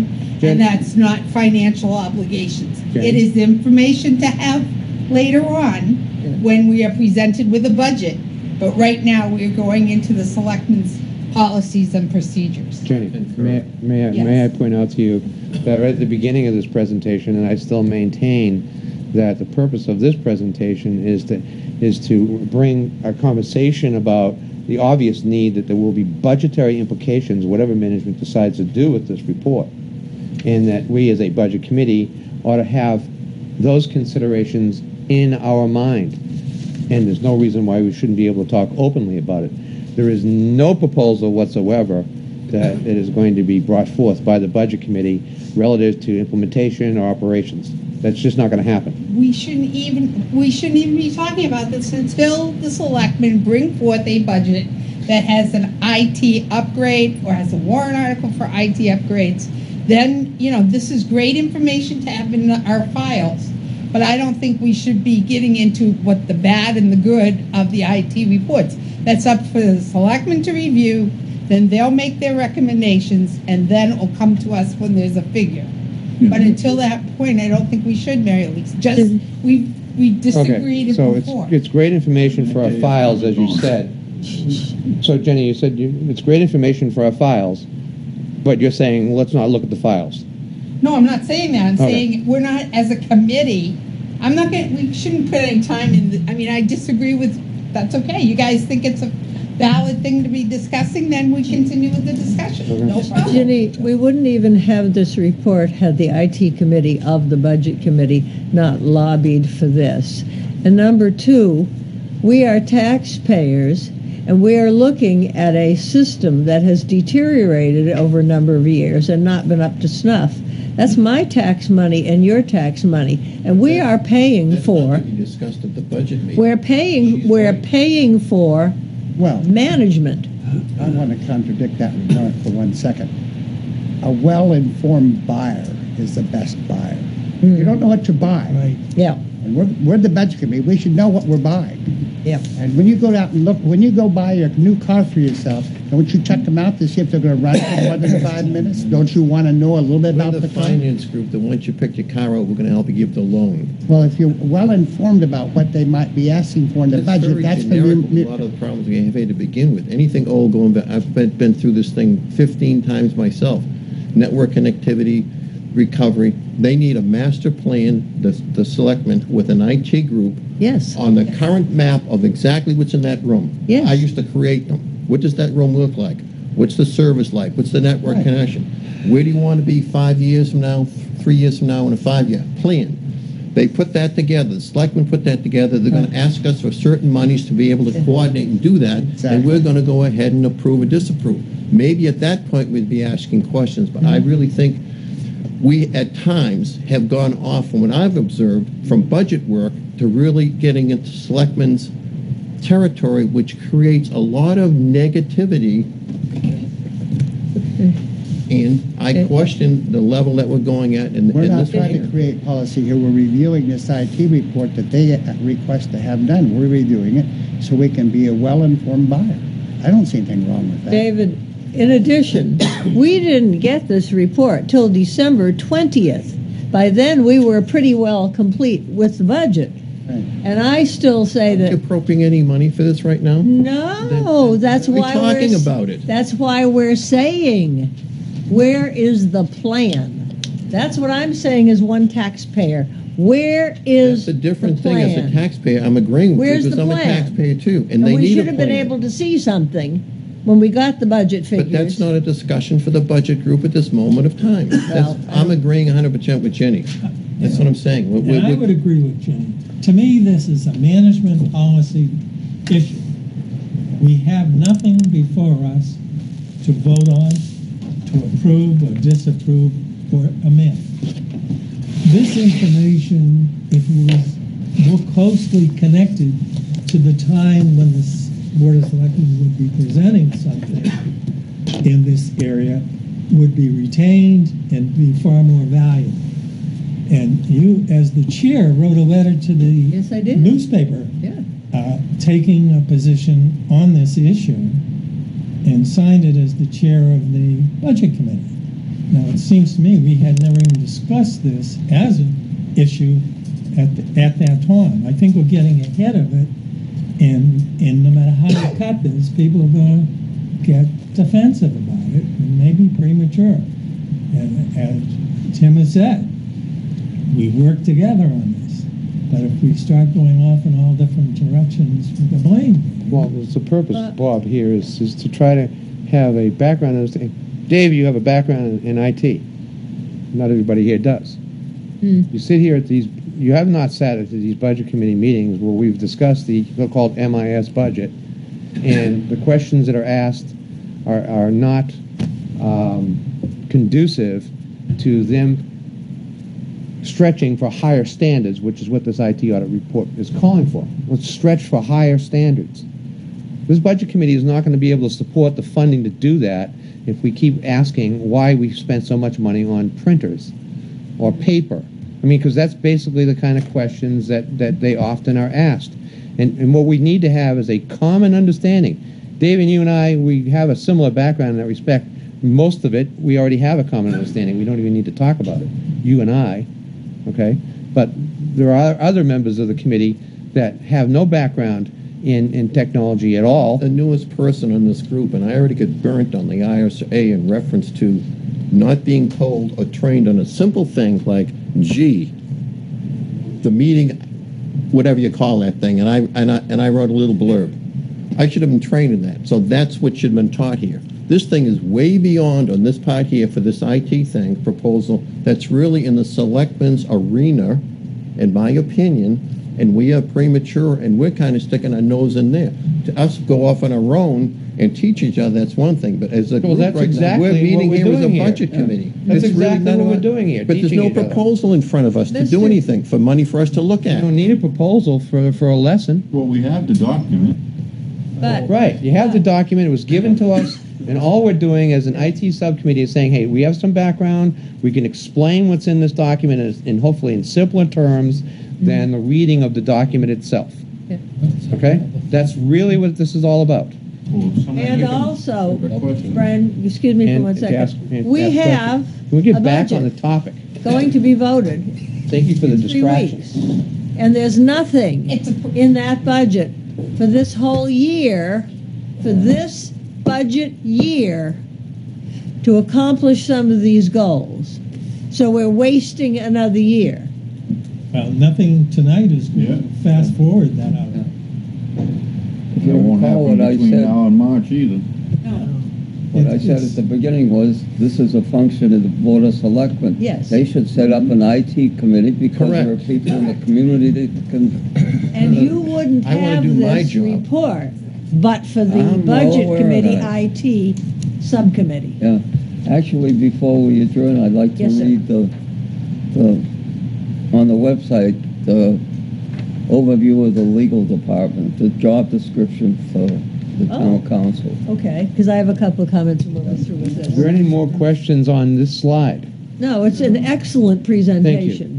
and that's not financial obligations. Jen? It is information to have later on when we are presented with a budget. But right now, we are going into the selectmen's policies and procedures. Jenny, may, may, I, Yes. may I point out to you that right at the beginning of this presentation, and I still maintain that the purpose of this presentation is to, is to bring a conversation about the obvious need that there will be budgetary implications, whatever management decides to do with this report, and that we as a budget committee ought to have those considerations in our mind. And there's no reason why we shouldn't be able to talk openly about it. There is no proposal whatsoever that it is going to be brought forth by the budget committee relative to implementation or operations. That's just not going to happen. We shouldn't even, we shouldn't even be talking about this until the selectmen bring forth a budget that has an I T upgrade or has a warrant article for I T upgrades. Then, you know, this is great information to have in our files, but I don't think we should be getting into what the bad and the good of the I T reports. That's up for the selectmen to review, then they'll make their recommendations, and then it'll come to us when there's a figure. But until that point, I don't think we should, Mary Elise. Just, we, we disagreed Okay, so it's, before. it's great information for our files, as you said. So Jenny, you said you, it's great information for our files, but you're saying, let's not look at the files. No, I'm not saying that. I'm Okay. saying we're not, as a committee, I'm not going, we shouldn't put any time in, the, I mean, I disagree with, that's okay. You guys think it's a valid thing to be discussing, then we continue with the discussion. No problem. Ginny, we wouldn't even have this report had the I T committee of the budget committee not lobbied for this. And number two, we are taxpayers, and we are looking at a system that has deteriorated over a number of years and not been up to snuff. That's my tax money and your tax money, and we are paying That's for. not to be discussed at the budget meeting. We're paying. We're paying for Well, management. I want to contradict that remark for one second. A well-informed buyer is the best buyer. You don't know what to buy. Right. Yeah. And we're, we're the budget committee. We should know what we're buying. Yeah. And when you go out and look, when you go buy a new car for yourself, don't you check them out to see if they're going to run for more than five minutes? Don't you want to know a little bit We're about the the car? finance group that once you pick your car out, we're going to help you give the loan. Well, if you're well informed about what they might be asking for in the That's budget, very that's generic the with a lot of the problems we have had to begin with. Anything old going back, I've been, been through this thing fifteen times myself. Network connectivity, recovery. They need a master plan, the, the selectmen, with an I T group Yes. on the current map of exactly what's in that room. Yes. I used to create them. What does that room look like? What's the service like? What's the network Right. connection? Where do you want to be five years from now, three years from now, in a five-year plan? They put that together. The selectmen put that together. They're going to ask us for certain monies to be able to coordinate and do that, and Exactly. we're going to go ahead and approve or disapprove. Maybe at that point we'd be asking questions, but I really think we at times have gone off from what I've observed from budget work to really getting into selectmen's territory, which creates a lot of negativity. And I question the level that we're going at in, We're in not this trying to area. create policy here. We're reviewing this I T report that they request to have done. We're reviewing it so we can be a well-informed buyer. I don't see anything wrong with that. David, in addition, we didn't get this report till December twentieth. By then, we were pretty well complete with the budget. Right. And I still say Are you that, appropriating any money for this right now? no, that's We're why we're... talking s- about it. That's why we're saying, where is the plan? That's what I'm saying as one taxpayer. Where is That's a different the thing. As a plan? taxpayer, I'm agreeing with Where's you because the I'm a plan? taxpayer too, and And they we need should a have been plan. able to see something when we got the budget But that's figures. not a discussion for the budget group at this moment of time. That's, Well, I'm agreeing one hundred percent with Jenny. That's what I'm saying. We- we- And I we- would agree with Jenny. To me, this is a management policy issue. We have nothing before us to vote on, to approve or disapprove or amend. This information, if it was more closely connected to the time when the s- Board of Selectmen would be presenting something in this area, would be retained and be far more valuable. And you, as the chair, wrote a letter to the Yes, I did. newspaper Yeah. uh, taking a position on this issue and signed it as the chair of the budget committee. Now, it seems to me we had never even discussed this as an issue at, the, at that time. I think we're getting ahead of it, and, and no matter how you cut this, people are going to get defensive about it, and maybe premature. And as Tim has said, we work together on this. But if we start going off in all different directions, we can blame. Well, it's the purpose, Bob, here is, is to try to have a background understanding. Dave, you have a background in, in I T. Not everybody here does. Hmm. You sit here at these, you have not sat at these budget committee meetings where we've discussed the so-called M I S budget, and the questions that are asked are, are not um, conducive to them stretching for higher standards, which is what this I T audit report is calling for. Let's stretch for higher standards. This budget committee is not going to be able to support the funding to do that if we keep asking why we spent so much money on printers or paper. I mean, because that's basically the kind of questions that, that they often are asked. And, and what we need to have is a common understanding. Dave and you and I, we have a similar background in that respect. Most of it, we already have a common understanding. We don't even need to talk about it, you and I. Okay, but there are other members of the committee that have no background in, in technology at all. The newest person in this group, and I already get burnt on the I R S A in reference to not being told or trained on a simple thing like, gee, the meeting, whatever you call that thing, and I and I and I wrote a little blurb. I should have been trained in that. So that's what should have been taught here. This thing is way beyond on this part here for this I T thing proposal. That's really in the selectmen's arena, in my opinion, and we are premature and we're kind of sticking our nose in there. To us go off on our own and teach each other, that's one thing. But as a Well, group that's right exactly now, we're meeting what we're here as a doing here. budget Yeah. committee. That's It's really exactly none what of we're our- doing here, But there's teaching no each other. proposal in front of us to do Mister anything, for money for us to look You at. don't need a proposal for, for a lesson. Well, we have the document. But Right, you have the document, it was given to us, and all we're doing as an I T subcommittee is saying, hey, we have some background, we can explain what's in this document in, in hopefully in simpler terms than the reading of the document itself. Yeah. Okay? That's really what this is all about. Well, if somebody And can- also, a question. Brian, excuse me for And one to second. ask- and We ask have questions. Can we a get back on the budget topic? going to be voted Thank you for the in three distractions. weeks. And there's nothing It's a, in that budget for this whole year, for this budget year, to accomplish some of these goals. So we're wasting another year. Well, nothing tonight is going Yeah. to fast forward that out. If That you won't recall happen what I between said, now and March either. what I It's- said it's- at the beginning was, this is a function of the Board of Selectmen. Yes. They should set up an I T committee because there are Correct. people in the community that can. And you wouldn't I wanna have do my this job. report but for the I'm well Budget aware of Committee that. I T Subcommittee. Yeah, actually, before we adjourn, I'd like to Yes, sir. read the, the, on the website, the overview of the legal department, the job description for the town Oh. council. Okay, because I have a couple of comments and we'll go through with Is there this. any more questions on this slide? No, it's an excellent presentation.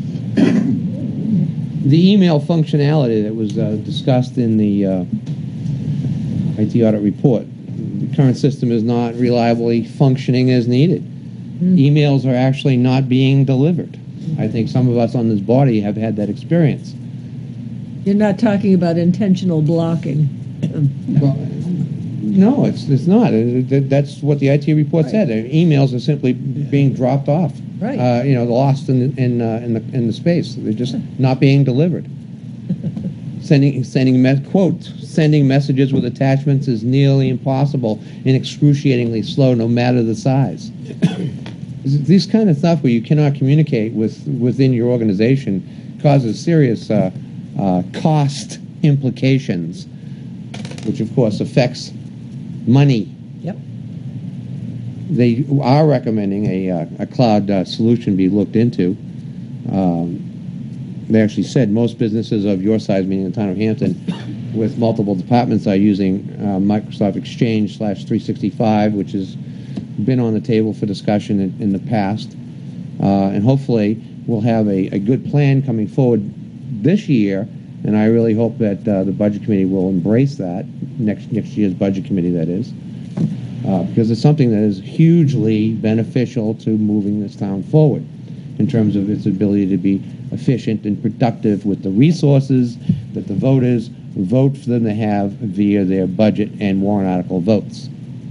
The email functionality that was uh, discussed in the uh, I T audit report, the current system is not reliably functioning as needed. Emails are actually not being delivered. I think some of us on this body have had that experience. You're not talking about intentional blocking. Well, no, it's it's not. It- it- That's what the I T report said. Uh, Emails are simply being dropped off. Right. Uh, you know, lost in in uh, in the in the space. They're just not being delivered. Sending sending me- quote sending messages with attachments is nearly impossible and excruciatingly slow, no matter the size. This kind of stuff where you cannot communicate with within your organization causes serious uh, uh, cost implications, which of course affects money. Yep. They are recommending a, uh, a cloud uh, solution be looked into. Um, they actually said most businesses of your size, meaning the town of Hampton, with multiple departments, are using uh, Microsoft Exchange slash three sixty-five, which has been on the table for discussion in, in the past. Uh, and hopefully we'll have a, a good plan coming forward this year, and I really hope that uh, the Budget Committee will embrace that, next next year's Budget Committee, that is. uh, because it's something that is hugely beneficial to moving this town forward in terms of its ability to be efficient and productive with the resources that the voters vote for them to have via their budget and warrant article votes.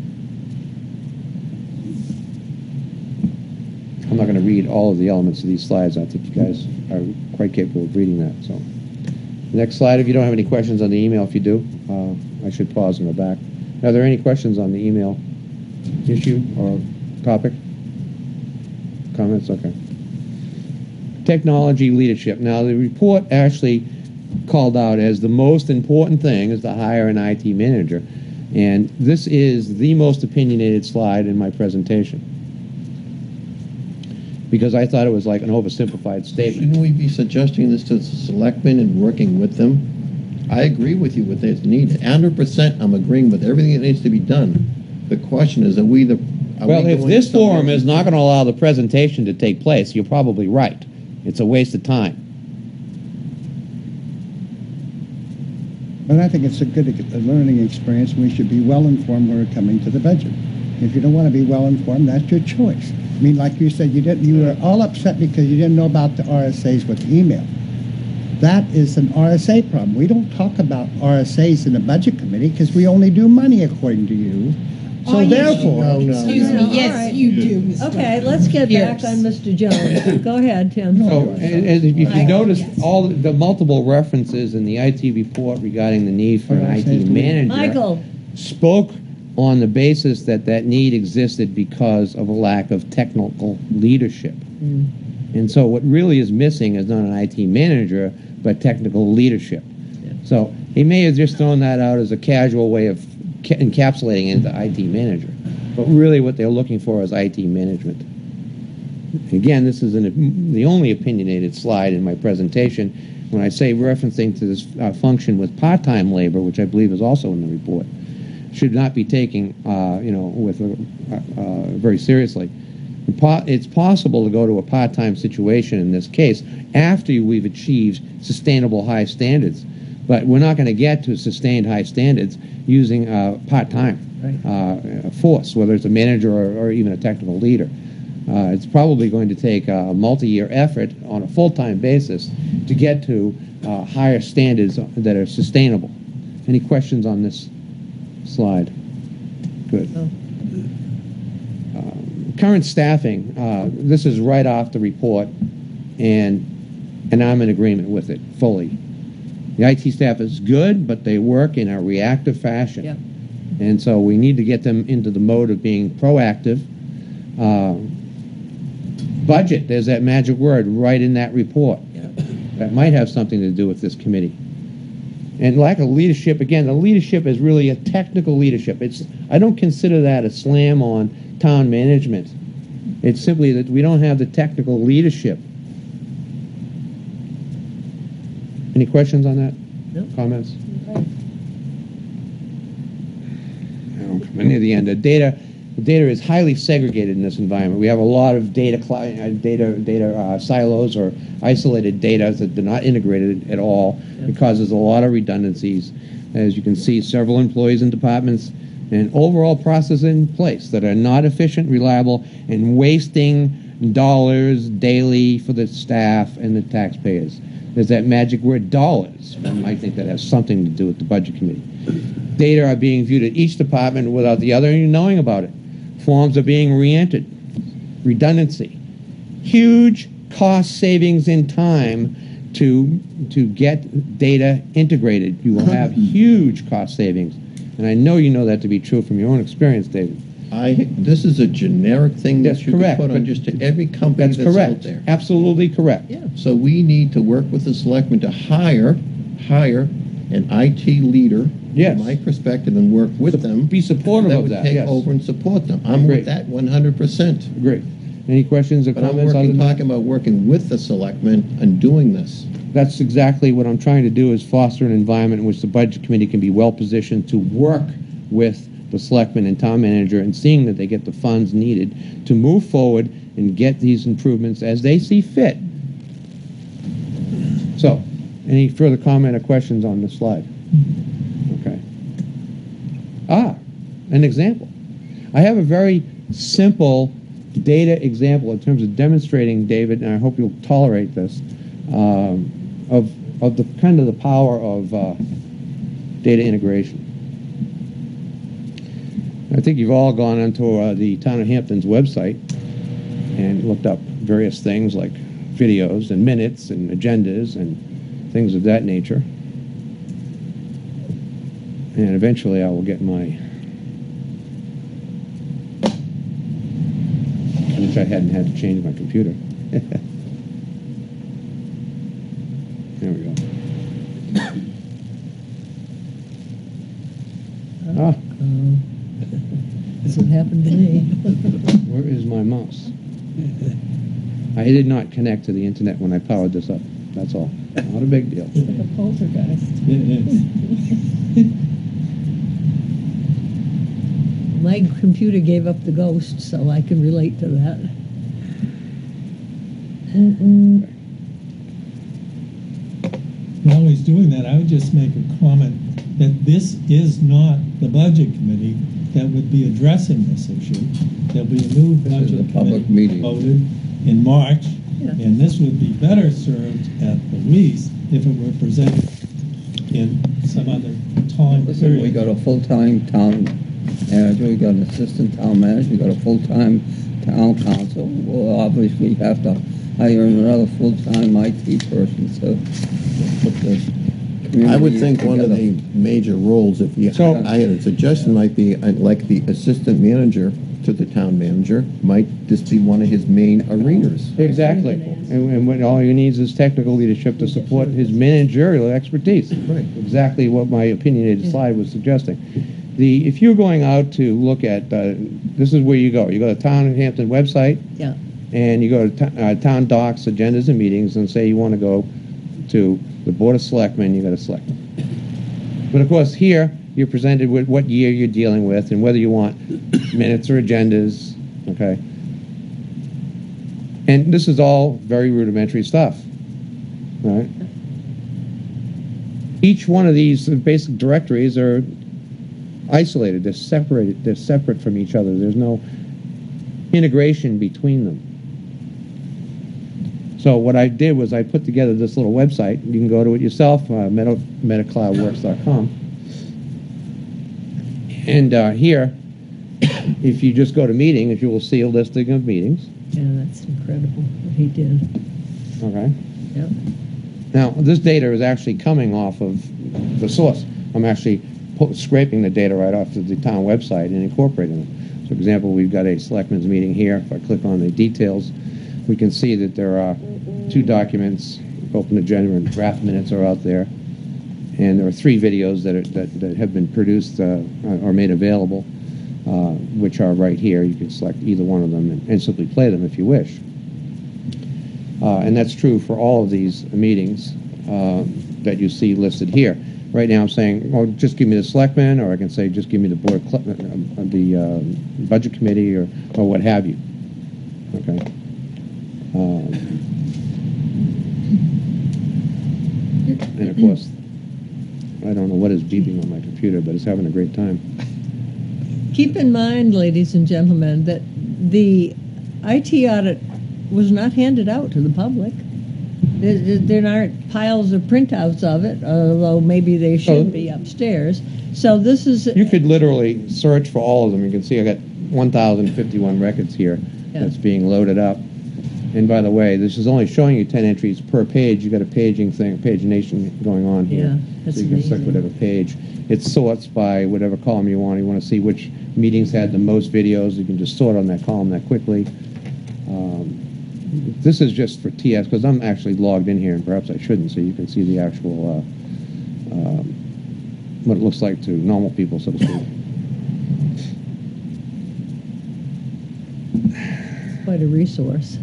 I'm not going to read all of the elements of these slides. I think you guys are quite capable of reading that. So, next slide. If you don't have any questions on the email, if you do, uh, I should pause and go back. Are there any questions on the email issue or topic? Comments? Okay. Technology leadership. Now, the report actually called out as the most important thing is to hire an I T manager, and this is the most opinionated slide in my presentation, because I thought it was like an oversimplified statement. Shouldn't we be suggesting this to the selectmen and working with them? I agree with you with it's needed. one hundred percent I'm agreeing with everything that needs to be done. The question is, are we the... Are Well, we if going this somewhere- forum is not going to allow the presentation to take place, you're probably right. It's a waste of time. But I think it's a good a learning experience, and we should be well informed when we're coming to the budget. If you don't want to be well informed, that's your choice. I mean, like you said, you didn't. You were all upset because you didn't know about the R S As with email. That is an R S A problem. We don't talk about R S As in the budget committee because we only do money according to you. So Oh, yes, you therefore, No, no. Excuse No, me, all yes, right. you do, Mister Okay, let's get back Pierce. on Mister Jones. Go ahead, Tim. So, and, and if you Right. notice Yes. all the, the multiple references in the I T report regarding the need for an I T manager Michael, spoke on the basis that that need existed because of a lack of technical leadership. And so what really is missing is not an I T manager, but technical leadership. So he may have just thrown that out as a casual way of ca- encapsulating it into I T manager. But really what they're looking for is I T management. Again, this is an, the only opinionated slide in my presentation. When I say referencing to this uh, function with part-time labor, which I believe is also in the report, should not be taken, uh, you know, with uh, uh, very seriously. It's possible to go to a part-time situation in this case after we've achieved sustainable high standards, but we're not going to get to sustained high standards using uh, part-time uh, force, whether it's a manager or, or even a technical leader. Uh, it's probably going to take a multi-year effort on a full-time basis to get to uh, higher standards that are sustainable. Any questions on this slide? Good. Um, current staffing, uh, this is right off the report, and and I'm in agreement with it fully. The I T staff is good, but they work in a reactive fashion. Yep. And so we need to get them into the mode of being proactive. Uh, budget, there's that magic word right in that report. That might have something to do with this committee. And lack of leadership, again, the leadership is really a technical leadership. It's I don't consider that a slam on town management. It's simply that we don't have the technical leadership. Any questions on that? No. Comments? I'm coming near the end. The data, the data is highly segregated in this environment. We have a lot of data, cli- uh, data, data uh, silos or isolated data that are not integrated at all. It causes a lot of redundancies. As you can see, several employees and departments and overall process in place that are not efficient, reliable, and wasting dollars daily for the staff and the taxpayers. There's that magic word, dollars. I think that has something to do with the budget committee. Data are being viewed at each department without the other even knowing about it. Forms are being re-entered. Redundancy. Huge cost savings in time to, to get data integrated. You will have huge cost savings. And I know you know that to be true from your own experience, David. I, this is a generic thing That's that you correct, can put on but just to every company That's that's out correct. there. Absolutely correct. Yeah. So we need to work with the selectmen to hire, hire an I T leader, Yes. from my perspective, and work with them. Be supportive that of would that, take yes. over and support them. I'm Great. with that one hundred percent. Great. Any questions or But I'm comments? working, other than- talking about working with the selectmen and doing this. That's exactly what I'm trying to do, is foster an environment in which the budget committee can be well positioned to work with the selectmen and town manager and seeing that they get the funds needed to move forward and get these improvements as they see fit. So, any further comment or questions on this slide? Okay. Ah, an example. I have a very simple data example in terms of demonstrating, David, and I hope you'll tolerate this, um, of, of the kind of the power of uh, data integration. I think you've all gone onto uh, the Town of Hampton's website and looked up various things like videos and minutes and agendas and things of that nature. And eventually I will get my, which I hadn't had to change my computer. There we go. Ah. That's what happened to me. Where is my mouse? I did not connect to the internet when I powered this up. That's all. Not a big deal. It's like a poltergeist. It is. My computer gave up the ghost, so I can relate to that. While he's doing that, I would just make a comment that this is not the budget committee that would be addressing this issue. There'll be a new This is budget a public committee meeting. voted in March, Yeah. and this would be better served at the least if it were presented in some other time Listen, we period. got a full-time town manager, we got an assistant town manager, we got a full-time town council. We'll obviously have to hire another full-time I T person to put the community I would think one of together. the major roles, if you, So- I had a suggestion, might be uh, like the assistant manager to the town manager, might this be one of his main arenas? Exactly. And, and what all he needs is technical leadership to support his managerial expertise. Right. Exactly what my opinionated slide was suggesting. The, if you're going out to look at, uh, this is where you go. You go to the Town of Hampton website, Yeah. and you go to t- uh, town docs, agendas, and meetings, and say you want to go to the Board of Selectmen, you got to select them. But of course, here you're presented with what year you're dealing with and whether you want minutes or agendas, okay? And this is all very rudimentary stuff, all right? Each one of these basic directories are isolated. They're separated. They're separate from each other. There's no integration between them. So what I did was I put together this little website. You can go to it yourself, uh, meta, metacloudworks dot com. And uh, here, if you just go to meetings, you will see a listing of meetings. Yeah, that's incredible what he did. Okay. Yep. Now, this data is actually coming off of the source. I'm actually pu- scraping the data right off of the town website and incorporating it. So, for example, we've got a selectmen's meeting here. If I click on the details, we can see that there are two documents, open agenda and draft minutes are out there. And there are three videos that, are, that, that have been produced uh, or made available, uh, which are right here. You can select either one of them and, and simply play them if you wish. Uh, and that's true for all of these meetings uh, that you see listed here. Right now I'm saying, well, just give me the selectmen, or I can say just give me the board, cl- uh, the uh, budget committee, or, or what have you. Okay. Um, and of course, I don't know what is beeping on my computer, but it's having a great time. Keep in mind, ladies and gentlemen, that the I T audit was not handed out to the public. There, there aren't piles of printouts of it, although maybe they should Oh. be upstairs. So this is... You could literally search for all of them. You can see I got one thousand fifty-one records here Yeah. that's being loaded up. And by the way, this is only showing you ten entries per page. You got a paging thing, pagination going on here. Yeah, that's so you can select amazing. whatever page. It sorts by whatever column you want. You want to see which meetings had the most videos. You can just sort on that column that quickly. Um, this is just for T S because I'm actually logged in here, and perhaps I shouldn't, so you can see the actual uh, um, what it looks like to normal people, so to speak. Quite a resource.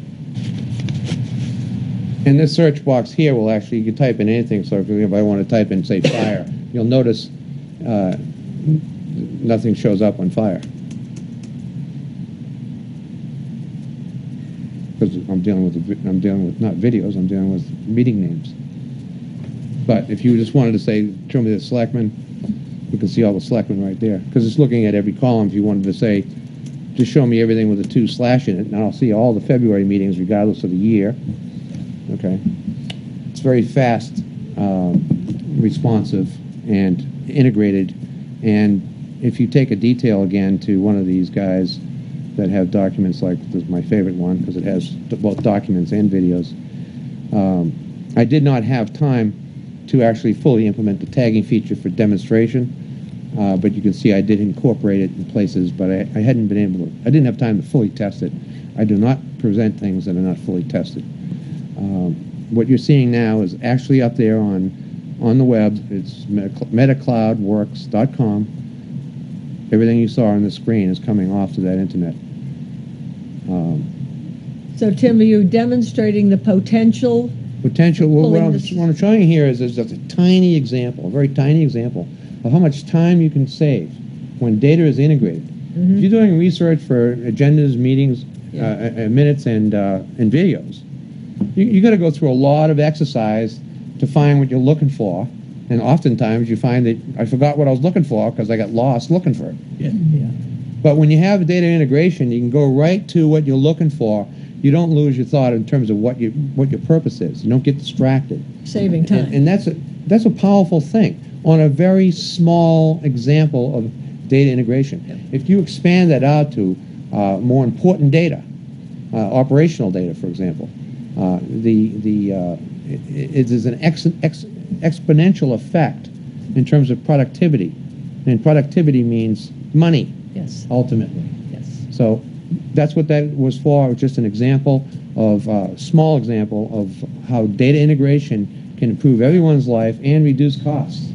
And this search box here will actually, you can type in anything. So if, if I want to type in, say, fire, you'll notice uh, nothing shows up on fire. Because I'm dealing with, the, vi- I'm dealing with not videos, I'm dealing with meeting names. But if you just wanted to say, show me the selectmen, we can see all the selectmen right there. Because it's looking at every column. If you wanted to say, just show me everything with a two slash in it, and I'll see all the February meetings regardless of the year. Okay. It's very fast, um, responsive, and integrated. And if you take a detail again to one of these guys that have documents like this is my favorite one because it has both documents and videos. Um, I did not have time to actually fully implement the tagging feature for demonstration, uh, but you can see I did incorporate it in places, but I, I hadn't been able to, I didn't have time to fully test it. I do not present things that are not fully tested. Um, what you're seeing now is actually up there on, on the web. It's metacloud works dot com. Everything you saw on the screen is coming off to that internet. Um, So, Tim, are you demonstrating the potential? Potential, well, what Pulling I'm, this- what I'm showing here is, is just a tiny example, a very tiny example of how much time you can save when data is integrated. Mm-hmm. If you're doing research for agendas, meetings, uh, uh, minutes, and, uh, and videos, you, you got to go through a lot of exercise to find what you're looking for. And oftentimes you find that I forgot what I was looking for because I got lost looking for it. Yeah. yeah. But when you have data integration, you can go right to what you're looking for. You don't lose your thought in terms of what you what your purpose is. You don't get distracted. Saving time. And, and that's a that's a powerful thing on a very small example of data integration. Yep. If you expand that out to uh, more important data, uh, operational data, for example, uh, the the uh, it, it is an ex, ex, exponential effect in terms of productivity, and productivity means money. Yes. Ultimately. Yes. So that's what that was for. It was just an example of, uh, small example of how data integration can improve everyone's life and reduce costs.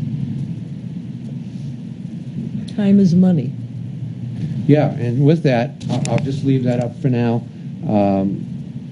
Time is money. Yeah, and with that, I'll, I'll just leave that up for now. Um,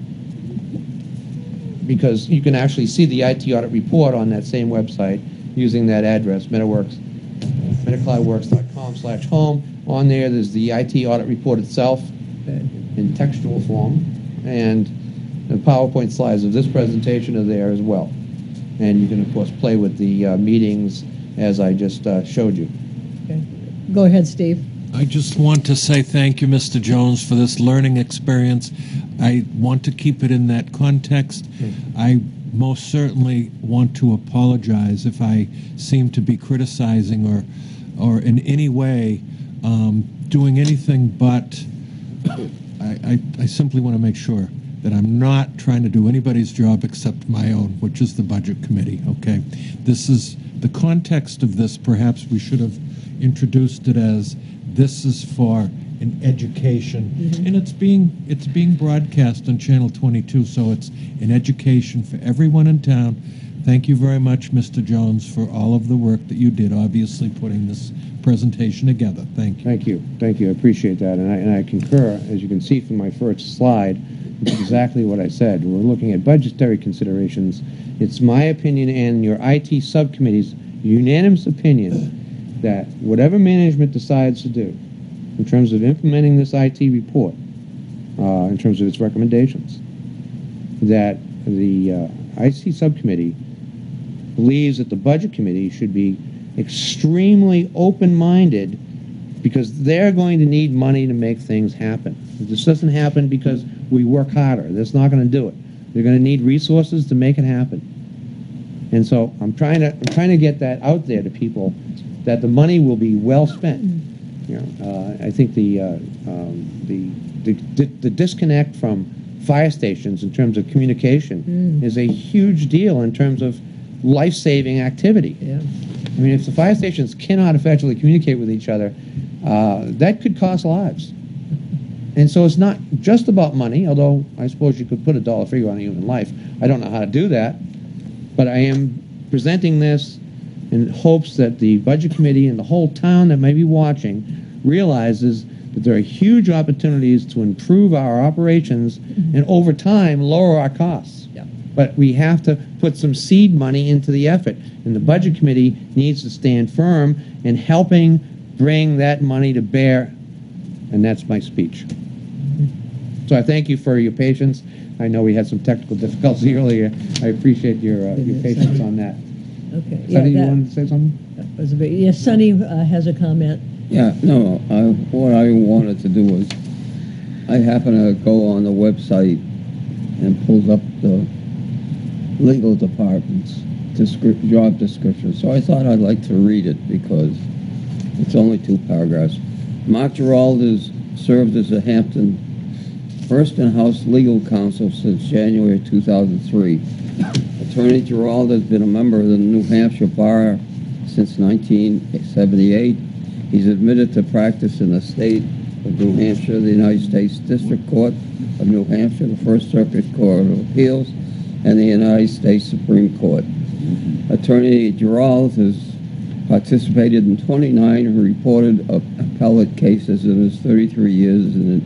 because you can actually see the I T audit report on that same website using that address, MetaWorks, metacloudworks dot com slash home. On there, there's the I T audit report itself in textual form, and the PowerPoint slides of this presentation are there as well. And you can, of course, play with the uh, meetings as I just uh, showed you. Okay. Go ahead, Steve. I just want to say thank you, Mister Jones, for this learning experience. I want to keep it in that context. I most certainly want to apologize if I seem to be criticizing or, or in any way um, doing anything but. I, I, I simply want to make sure that I'm not trying to do anybody's job except my own, which is the Budget Committee, okay? This is, the context of this, perhaps we should have introduced it as, this is for an education, mm-hmm. and it's being, it's being broadcast on Channel twenty-two, so it's an education for everyone in town. Thank you very much, Mister Jones, for all of the work that you did, obviously putting this presentation together. Thank you. Thank you. Thank you. I appreciate that. And I, and I concur. As you can see from my first slide, it's exactly what I said. We're looking at budgetary considerations. It's my opinion and your I T subcommittee's unanimous opinion that whatever management decides to do in terms of implementing this I T report, uh, in terms of its recommendations, that the uh, I T subcommittee believes that the budget committee should be extremely open-minded because they're going to need money to make things happen. This doesn't happen because we work harder. That's not going to do it. They're going to need resources to make it happen. And so I'm trying to I'm trying to get that out there to people that the money will be well spent. You know, uh, I think the, uh, um, the the the disconnect from fire stations in terms of communication mm. is a huge deal in terms of life-saving activity. Yeah. I mean, if the fire stations cannot effectively communicate with each other, uh, that could cost lives. And so it's not just about money, although I suppose you could put a dollar figure on a human life. I don't know how to do that, but I am presenting this in hopes that the Budget Committee and the whole town that may be watching realizes that there are huge opportunities to improve our operations mm-hmm. and over time lower our costs. Yeah. But we have to put some seed money into the effort, and the Budget Committee needs to stand firm in helping bring that money to bear, and that's my speech. So I thank you for your patience. I know we had some technical difficulties earlier. I appreciate your uh, your patience on that. Okay. Sonny, Yeah, you that, wanted to say something? was a big, yes, Sonny uh, has a comment. Yeah, no, I, what I wanted to do was, I happened to go on the website and pulled up the legal department's descri- job description. So I thought I'd like to read it because it's only two paragraphs. Mark Gerald has served as a Hampton first in-house legal counsel since January two thousand three. Attorney Gerald has been a member of the New Hampshire Bar since nineteen seventy-eight. He's admitted to practice in the state of New Hampshire, the United States District Court of New Hampshire, the First Circuit Court of Appeals, and the United States Supreme Court. Attorney Gerald has participated in twenty-nine reported appellate cases in his thirty-three years in,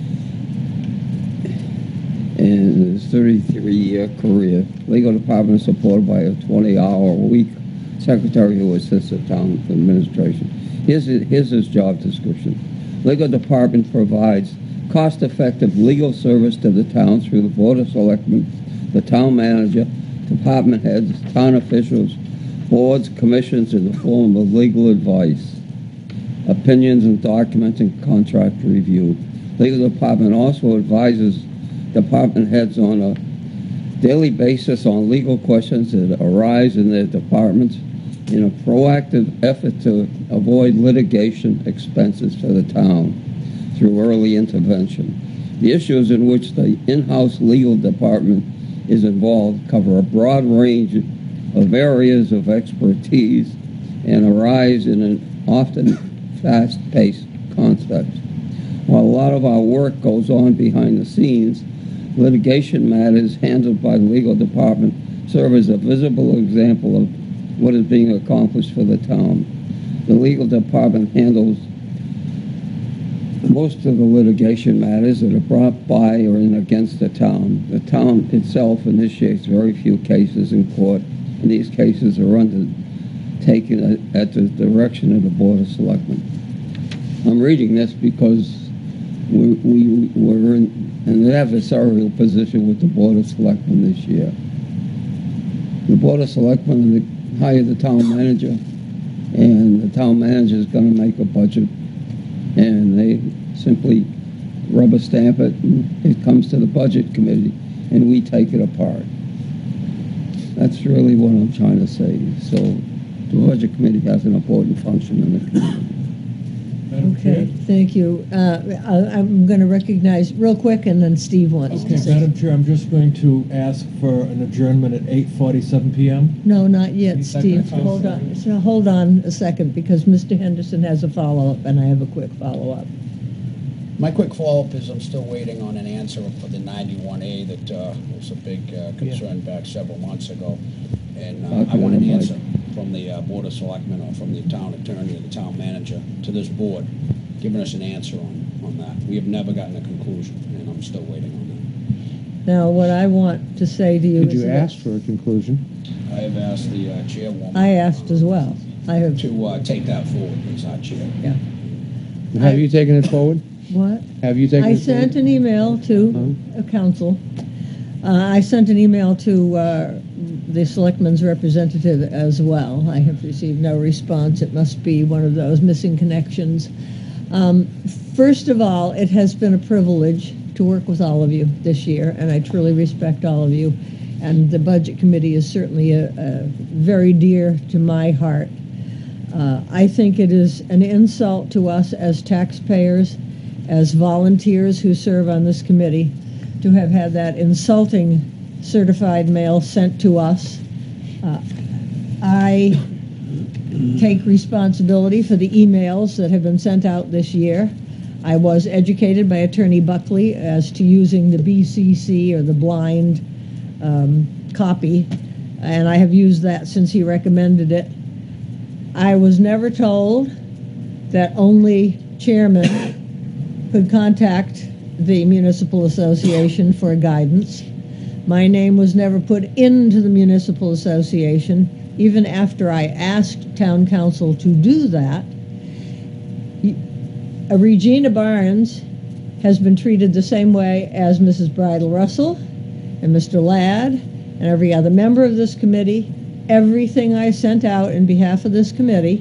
in his thirty-three-year career. Legal department is supported by a twenty-hour-a-week secretary who assists the town administration. Here's his, here's his job description. Legal department provides cost-effective legal service to the town through the Board of Selectmen, the town manager, department heads, town officials, boards, commissions in the form of legal advice, opinions and documents and contract review. Legal department also advises department heads on a daily basis on legal questions that arise in their departments in a proactive effort to avoid litigation expenses for the town through early intervention. The issues in which the in-house legal department is involved cover a broad range of areas of expertise and arise in an often fast-paced context. While a lot of our work goes on behind the scenes, litigation matters handled by the legal department serve as a visible example of what is being accomplished for the town. The legal department handles most of the litigation matters that are brought by or in against the town. The town itself initiates very few cases in court, and these cases are undertaken at the direction of the Board of Selectmen. I'm reading this because we, we, we're in an adversarial position with the Board of Selectmen this year. The Board of Selectmen hire the town manager, and the town manager is going to make a budget, and they simply rubber stamp it, and it comes to the budget committee, and we take it apart. That's really what I'm trying to say. So the budget committee has an important function in the community. Okay, thank you. Uh, I- I'm going to recognize real quick, and then Steve wants Okay, to say. Madam Chair, I'm just going to ask for an adjournment at eight forty-seven p m No, not yet, Any Steve. second? Hold on, so hold on a second, because Mister Henderson has a follow-up, and I have a quick follow-up. My quick follow-up is I'm still waiting on an answer for the ninety-one A that uh, was a big uh, concern back several months ago. And uh, I want an answer from the uh, Board of Selectmen or from the town attorney or the town manager to this board, giving us an answer on, on that. We have never gotten a conclusion, and I'm still waiting on that. Now, what I want to say to you Did is you that ask for a conclusion? I have asked the uh, chairwoman. I asked as well. I have. To uh, take that forward as our chair. Yeah. Have you taken it forward? What? Have you taken I it forward? sent an email to a council. Uh, I sent an email to uh, the selectman's representative as well. I have received no response. It must be one of those missing connections. Um, first of all, it has been a privilege to work with all of you this year, and I truly respect all of you. And the Budget Committee is certainly a, a very dear to my heart. Uh, I think it is an insult to us as taxpayers, as volunteers who serve on this committee, to have had that insulting certified mail sent to us. Uh, I take responsibility for the emails that have been sent out this year. I was educated by Attorney Buckley as to using the B C C or the blind um, copy, and I have used that since he recommended it. I was never told that only chairmen could contact the Municipal Association for guidance. My name was never put into the Municipal Association, even after I asked Town Council to do that. Uh, Regina Barnes has been treated the same way as Missus Bridle Russell and Mister Ladd and every other member of this committee. Everything I sent out in behalf of this committee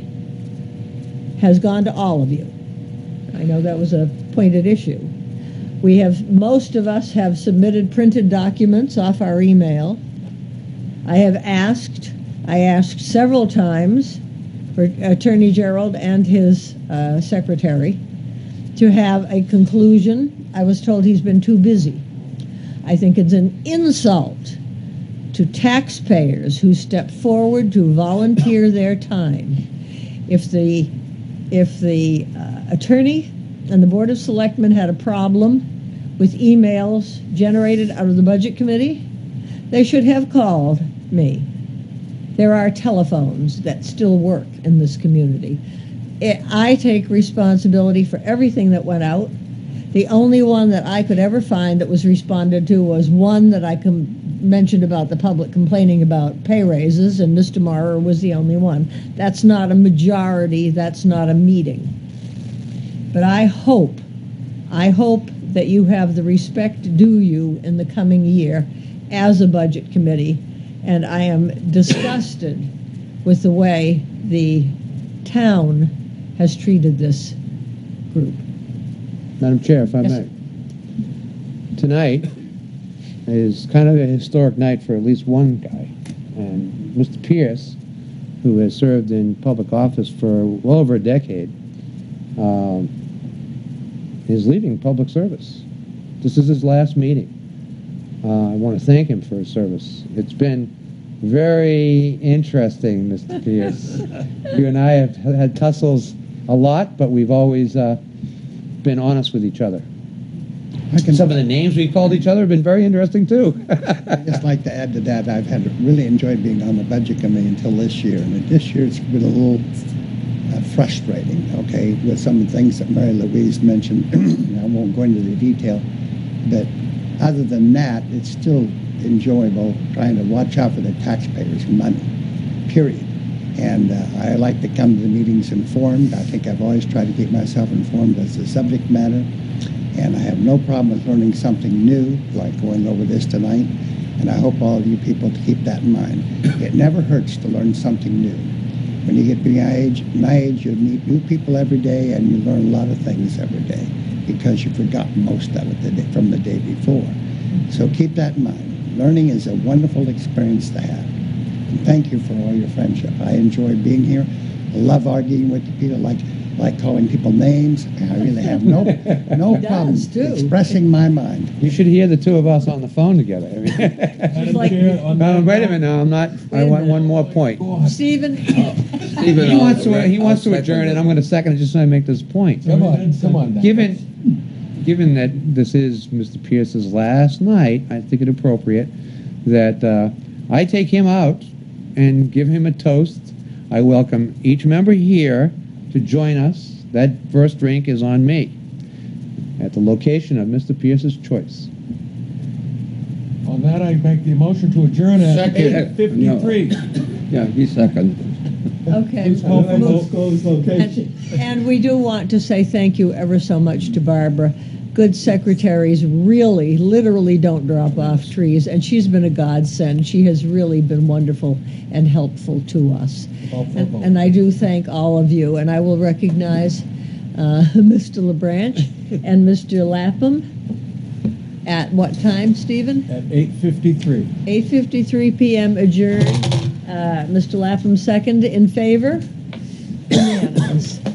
has gone to all of you. I know that was a pointed issue. We have, most of us have submitted printed documents off our email. I have asked, I asked several times for Attorney Gerald and his uh, secretary to have a conclusion. I was told he's been too busy. I think it's an insult to taxpayers who step forward to volunteer their time. If the, if the uh, attorney and the Board of Selectmen had a problem with emails generated out of the Budget Committee, they should have called me. There are telephones that still work in this community. It, I take responsibility for everything that went out. The only one that I could ever find that was responded to was one that I com- mentioned about the public complaining about pay raises, and Mister Maurer was the only one. That's not a majority, that's not a meeting. But I hope, I hope that you have the respect due you in the coming year as a budget committee, and I am disgusted with the way the town has treated this group. Madam Chair, if I Yes, may. Tonight is kind of a historic night for at least one guy. And Mister Pierce, who has served in public office for well over a decade, um, is leaving public service. This is his last meeting. Uh, I want to thank him for his service. It's been very interesting, Mister Pierce. You and I have had tussles a lot, but we've always uh, been honest with each other. I can, Some of the names we called each other have been very interesting, too. I'd just like to add to that, I've had really enjoyed being on the Budget Committee until this year, and this year it's been a little uh, frustrating, okay, with some of the things that Mary Louise mentioned. I won't go into the detail, but other than that, it's still enjoyable trying to watch out for the taxpayers' money, period. And uh, I like to come to the meetings informed. I think I've always tried to keep myself informed as the subject matter. And I have no problem with learning something new, like going over this tonight. And I hope all of you people to keep that in mind. It never hurts to learn something new. When you get to my age, my age, you meet new people every day, and you learn a lot of things every day because you forgot most of it the day, from the day before. So keep that in mind. Learning is a wonderful experience to have. And thank you for all your friendship. I enjoy being here. I love arguing with the people. Like like calling people names. I really have no no problem expressing my mind. You should hear the two of us on the phone together. I mean, Madam like- Chair, on no, that wait a note- minute. No, I'm not. I want one more point. Stephen, Stephen, He I'll- wants to. He I'll wants to second adjourn, it. and I'm going to second it just so I make this point. Come on, come on now. Given, given that this is Mister Pierce's last night, I think it appropriate that uh, I take him out and give him a toast. I welcome each member here to join us. That first drink is on me at the location of Mister Pierce's choice. On that, I make the motion to adjourn at Second. eight fifty-three. Yeah, he seconded. okay. Please call for Move- vote. location. And, and we do want to say thank you ever so much to Barbara. Good secretaries really, literally don't drop off trees, and she's been a godsend. She has really been wonderful and helpful to us. And, and I do thank all of you, and I will recognize uh, Mister LeBranch and Mister Lapham at what time, Stephen? At eight fifty-three. eight fifty-three p m adjourned. Uh, Mister Lapham second, in favor? Unanimous.